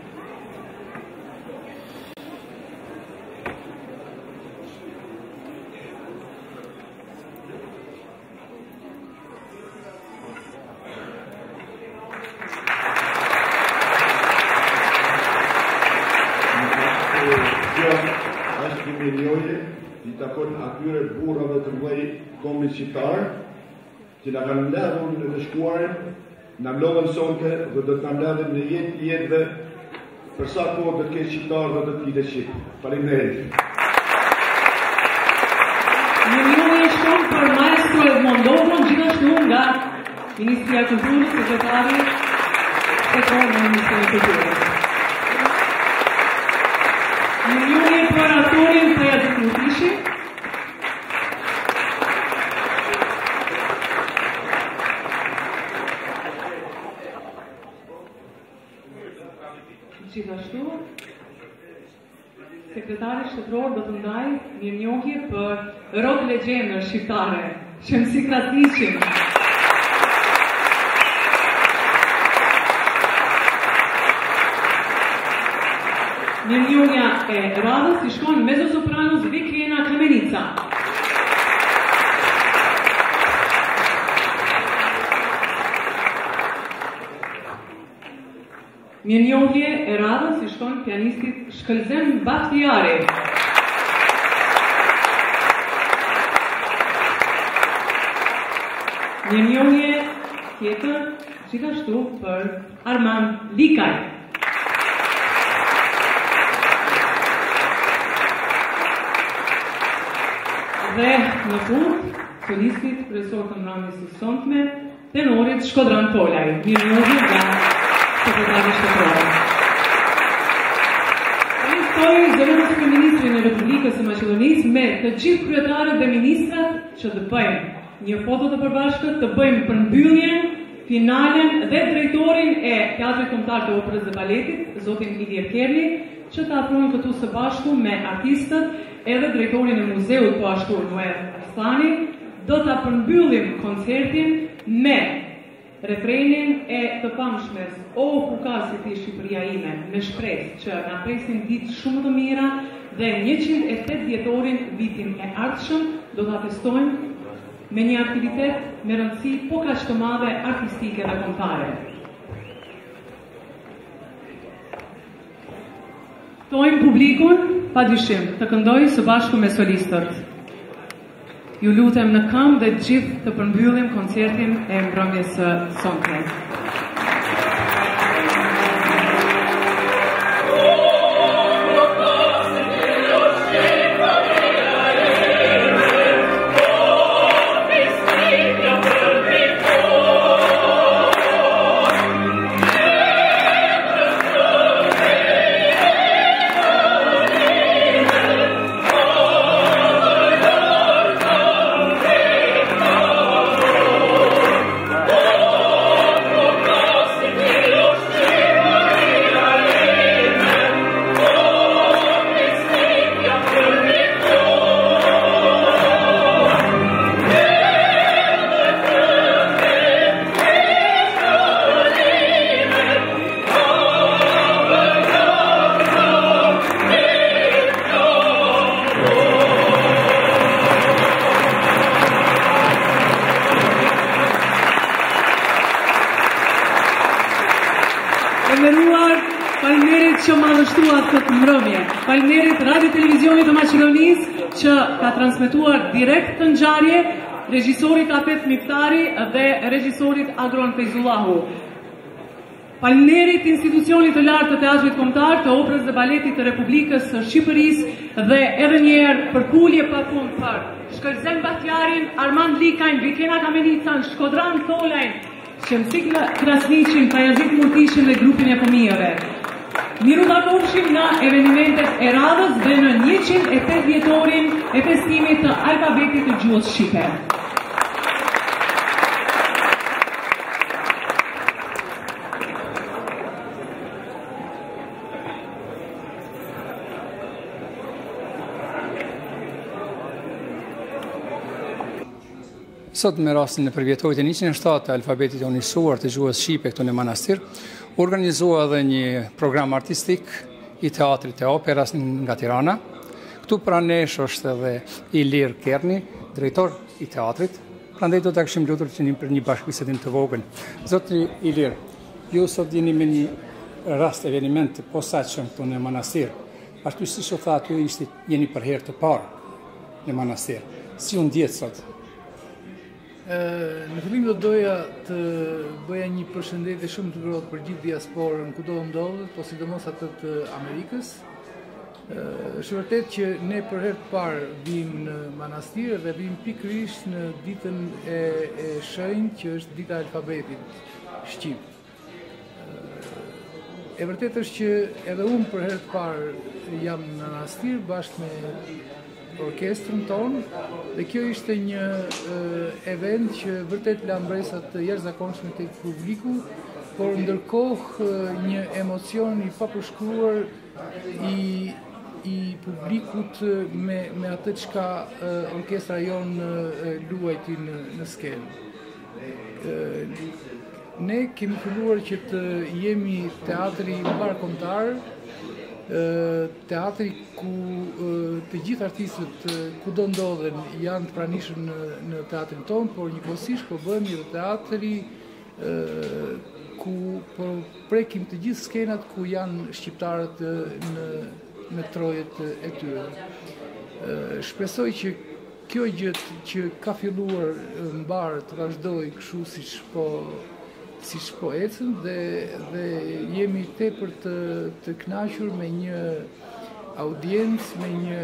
takon atyre burrave të mëdhej kombit shqiptar, që na kanë mbledhur në të shkuarin, na lodhen sonte dhe do të na mbledhin në jetëve për sa kohë do të ketë shqiptar dhe do të flitet shqip. Faleminderit. Mirënjohje shumë për maestro Edmond Dobron, gjithashtu nga Ministria e Kulturës, sekretari shtetëror në Ministrinë e Kulturës. Mirënjohje për aktorin Preja Mutishi. Gjithashtu, sekretari shtetëror do të ndaj mirënjohje për rock legjendën shqiptare, Shemsi Krasniqin. Mirënjohja e radhës i shkon mezzosopranos Vikena Kamenica. Mirënjohje e radhës i shkon pianistit Shkëlzem Baftiari. Mirënjohje tjetër gjithashtu për Armand Likaj. Dhe në fund, solistit kryesor të mramjes së sonshme, tenorit Shkodran Polaj. Mirënjohje nga sekretari shtetëror. Riftoj zëvendës për Ministrin e Republikës së Maqedonisë me të gjithë kryetarët dhe ministrat që të bëjmë një foto të përbashkët, të bëjmë përmbylljen, finalen dhe drejtorin e Teatrit Kombëtar të Operës dhe Baletit, zotin Ilir Kerli, që të afrojnë këtu së bashku me artistët, edhe drejtorin e muzeut po ashtu Noer Arsllani. Do ta përmbyllim koncertin me refrenin e të pamshmes O ku ka si ti Shqipëria ime, me shpresë që na presin ditë shumë të mira dhe 108 vjetorin vitin e ardhshëm do ta festojmë me një aktivitet me rëndësi po kaq të madhe artistike dhe kombëtare. Ftojmë publikun, padyshim, të këndojë së bashku me solistët. Ju lutem në këmbë dhe gjithë të përmbyllim koncertin e mbrëmjes së sonte. Faleminderit Radio Televizionit të Maqedonizë që ka transmetuar direkt të ngjarje, regjisorit Afet Miftari dhe regjisorit Agron Feyzullahu. Faleminderit institucionit të lartë të Teatrit Kombëtar të Operës dhe Baletit të Republikës së Shqipërisë dhe edhe një herë përpulje pafund për Shkëlzem Baftiarin, Armand Likajn, Vikena Kamenicën, Shkodran Polajn, Shemsi Krasniqin, Pajazit Multishin dhe grupin e fëmijëve. Miru takofshim në evenimentet e radhës dhe në 108 vjetorin e festimit të alfabetit të gjuhës shqipe. Sot me rastin e përvjetorit e 107 të alfabetit e unisuar të gjuhës shqipe këtu në manastir, organizua dhe një program artistik i teatrit e operas nga Tirana. Këtu pranesh është edhe Ilir Kerni, drejtor i teatrit. Prandaj do të kishim lutur që për një bashkëbisedim të vogël. Zoti Ilir, ju sot jeni me një rast eveniment posaçëm këtu në manastir. Ashtu siç u tha aty, jeni për herë të parë. në manastir. Si u ndjet sot? Në fillim do doja të bëja një përshëndetje shumë të ngrohtë për gjithë diasporën kudo ndodhet, po sidomos atë të Amerikës. Është vërtet që ne për herë të parë vim në manastir dhe vim pikërisht në ditën e shenjtë që është dita e alfabetit shqip. E vërtet është që edhe unë për herë të parë jam në manastir bashkë me orkestrën tonë dhe kjo ishte një event që vërtet la mbresat të jashtëzakonshme tek publiku, por ndërkohë një emocion i papërshkruar i publikut me atë çka orkestra jonë luajti në skenë. Ne kemi filluar që të jemi teatri mbarkombëtar, teatri ku të gjithë artistët kudo ndodhen janë të pranishëm në teatrin tonë, por njëkohësisht po bëhemi edhe teatri ku po prekim të gjithë skenat ku janë shqiptarët në trojet e tyre. Shpresoj që kjo gjë që ka filluar mbar të vazhdojë kështu siç po ecën dhe jemi tepër të kënaqur me një audiencë, me një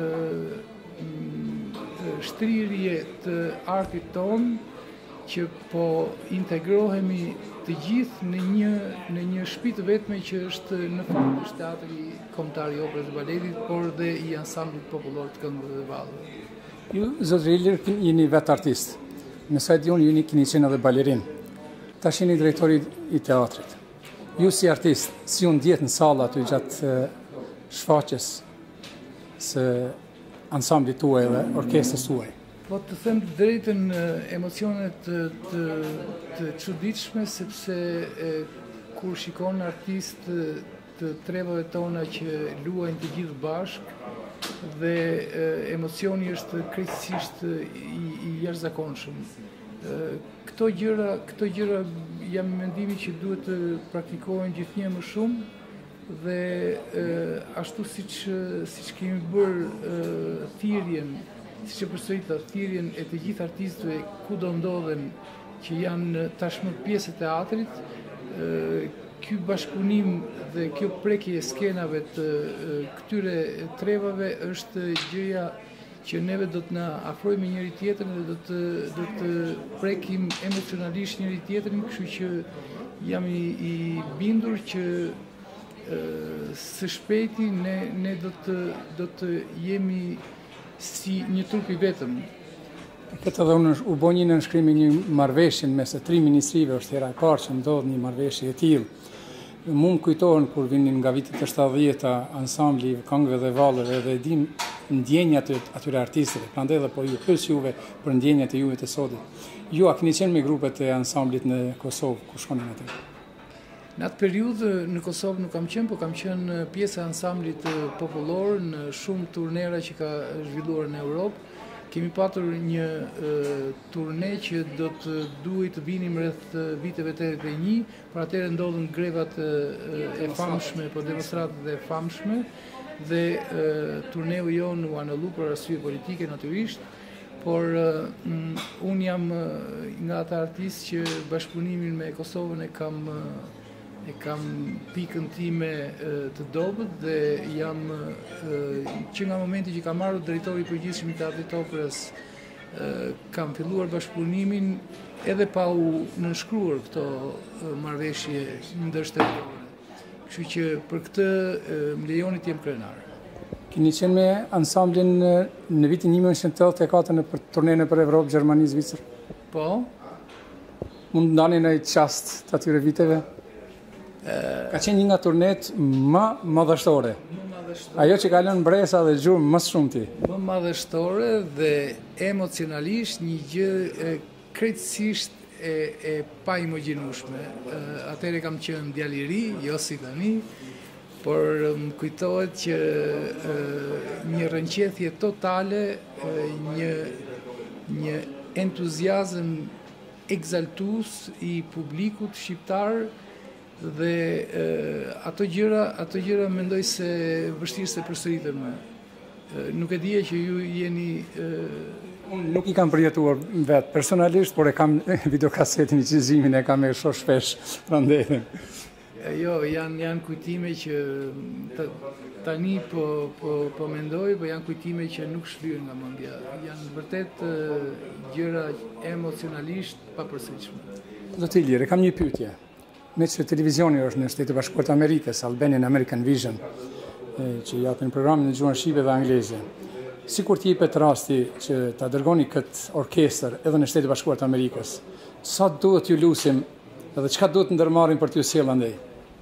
shtrirje të artit ton që po integrohemi të gjithë në një shtëpi të vetme që është në fakt është teatri kombëtar i operës dhe baletit, por dhe i ansamblit popullor të këngëve dhe vallëve. Ju, zotëri Ilir, jeni vetë artist. Në sa di unë, jeni keni qenë edhe balerin. Tash jeni drejtori i teatrit. Ju si artist, si u ndjet në salla aty gjatë shfaqjes së ansamblit tuaj dhe orkestrës tuaj? Po të them të drejtën, emocionet të çuditshme sepse kur shikon artist të trevave tona që luajnë të gjithë bashkë dhe emocioni është krejtësisht i jashtëzakonshëm. Këto gjëra jam mendimi që duhet të praktikohen gjithnjë më shumë dhe ashtu siç kemi bërë thirrjen, siç e përsërita thirrjen e të gjithë artistëve kudo ndodhen që janë tashmë pjesë e teatrit, ky bashkëpunim dhe kjo prekje e skenave të këtyre trevave është gjëja që neve do të na afrojmë njëri tjetrin dhe do të prekim emocionalisht njëri tjetrin, kështu që jam i bindur që së shpejti ne do të jemi si një trup i vetëm. Këtë edhe unë u bo një nënshkrim një marrëveshje mes të 3 ministrive, është hera e parë që ndodh një marrëveshje e tillë. Mu më kujtohen kur vinin nga vitet e 70-ta ansambli këngëve dhe vallëve dhe dim ndjenjat e atyre artistëve. Prandaj edhe po ju pyes juve për ndjenjat e juve të sotit. Ju a keni qenë me grupet e ansamblit në Kosovë, ku shkonin aty? Në atë periudhë në Kosovë nuk kam qenë, po kam qenë pjesë e ansamblit popullor në shumë turnera që ka zhvilluar në Europë. Kemi patur një turne që do të duhej të vinim rreth viteve 81, por atëherë ndodhen grevat e famshme, po demonstratat e famshme dhe turneu jonë u anullu për arsye politike natyrisht, por unë jam nga ata artistë që bashkëpunimin me Kosovën e kam pikën time të dobët dhe jam që nga momenti që kam marrë drejtori i përgjithshëm i Teatrit Operës kam filluar bashkëpunimin edhe pa u nënshkruar këto marrëveshje ndërshtetërore. Kështu që për këtë më lejoni të jem krenar. Keni qenë me ansamblin në vitin 1984 për turnene për Evropë, Gjermani, Zvicër? Po. Mund ndani në qast të atyre viteve? Ka qenë një nga turnet më madhështore. Ajo që ka lënë Bresa dhe Gjurmë më shumë ti. Më madhështore dhe emocionalisht një gjë krejtësisht e pa imagjinueshme. Atëherë kam qenë djalë i ri, jo si tani, por më kujtohet që një rënqethje totale, një entuziazëm egzaltues i publikut shqiptar dhe ato gjëra mendoj se vështirë se përsëriten më. Nuk e dije që ju jeni... Unë nuk I kam përjetuar vetë personalisht, por e kam videokasetin I qizimin, e kam e shoh shpesh, prandaj. Jo, janë kujtime që tani po mendoj, po janë kujtime që nuk shlyhen nga mendja. Janë vërtet gjëra emocionalisht papërsëritshme. Zoti Ilir, kam një pyetje. Me që televizioni është në Shtetet e Bashkuara të Amerikës, Albanian American Vision, që japin programin në gjuhën shqipe dhe angleze. Sikur t'jepet rasti që ta dërgoni këtë orkestër edhe në Shtetet e Bashkuara të Amerikës, sa duhet ju lusim edhe çka duhet ndërmarrin për t'ju sjellë andej?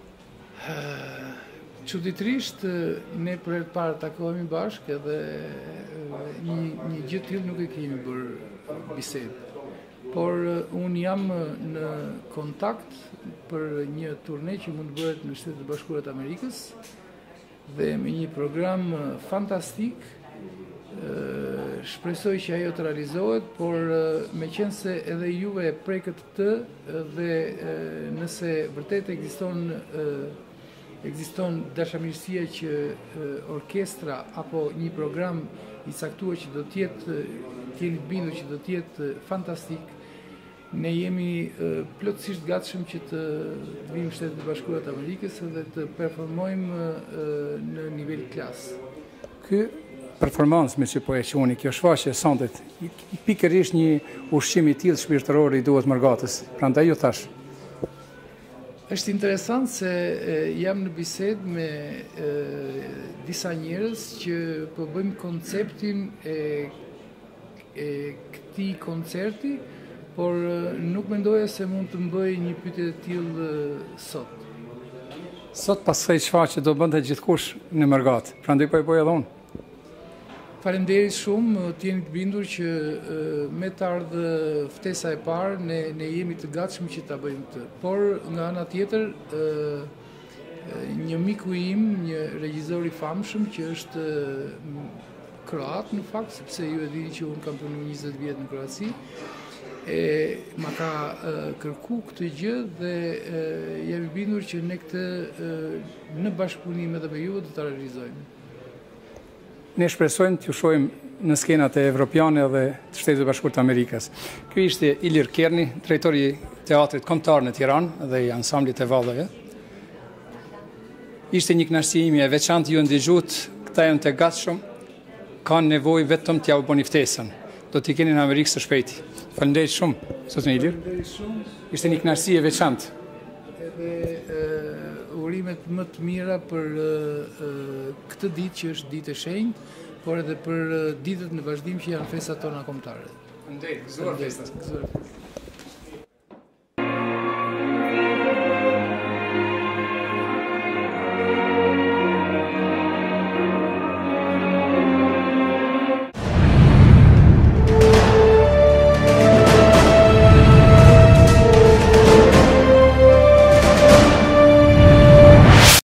Çuditërisht ne për herë të parë takohemi bashkë edhe një gjë tillë nuk e kemi bërë bisedë. Por unë jam në kontakt për një turne që mund të bëhet në Shtetet e Bashkuara të Amerikës dhe me një program fantastik. Shpresoj që ajo të realizohet, por meqense edhe juve prekët të dhe nëse vërtet ekziston dashamirësia që orkestra apo një program I caktuar që do të jeni të bindur që do të jetë fantastik, ne jemi plotësisht gatshëm që të vijmë në Shtetet e Bashkuara të Amerikës dhe të performojmë në nivel klas. Ky performancë me që po e quani kjo shfaqje sondet, pikërisht një ushqim I tillë shpirtëror I duhet mërgatës. Prandaj ju thash. Është interesant se jam në bisedë me disa njerëz që po bëjmë konceptin e këtij koncerti, por nuk mendoja se mund të mbëj një pyetje të tillë sot. Sot pas kësaj shfaqje do bënte gjithkush në Mërgat. Prandaj po e bëj edhe unë. Faleminderit shumë, të jeni të bindur që me të ardhë ftesa e parë ne jemi të gatshëm që ta bëjmë këtë. Por nga ana tjetër një miku im, një regjisor I famshëm që është kroat në fakt, sepse ju e dini që unë kam punuar 20 vjet në Kroaci, ma ka kërku këtë gjë dhe jam I bindur që ne këtë në bashkëpunim edhe me ju do ta realizojmë. Ne shpresojmë t'ju shohim në skenat e evropiane dhe të Shtetit e Bashkuara të Amerikës. Ky ishte Ilir Kerni, drejtori I Teatrit Kombëtar në Tiranë dhe I ansamblit e Vallave. Ishte një kënaqësi ime e veçantë ju ndihjut, këta janë të gatshëm, kanë nevojë vetëm t'ja u bëni ftesën. Do t'i keni në Amerikë së shpejti. Faleminderit shumë, zotin Ilir. Faleminderit shumë. Ishte një kënaqësi e veçantë. Edhe urimet më të mira për këtë ditë që është ditë e shenjtë, por edhe për ditët në vazhdim që janë festat tona kombëtare. Faleminderit, gëzuar festat.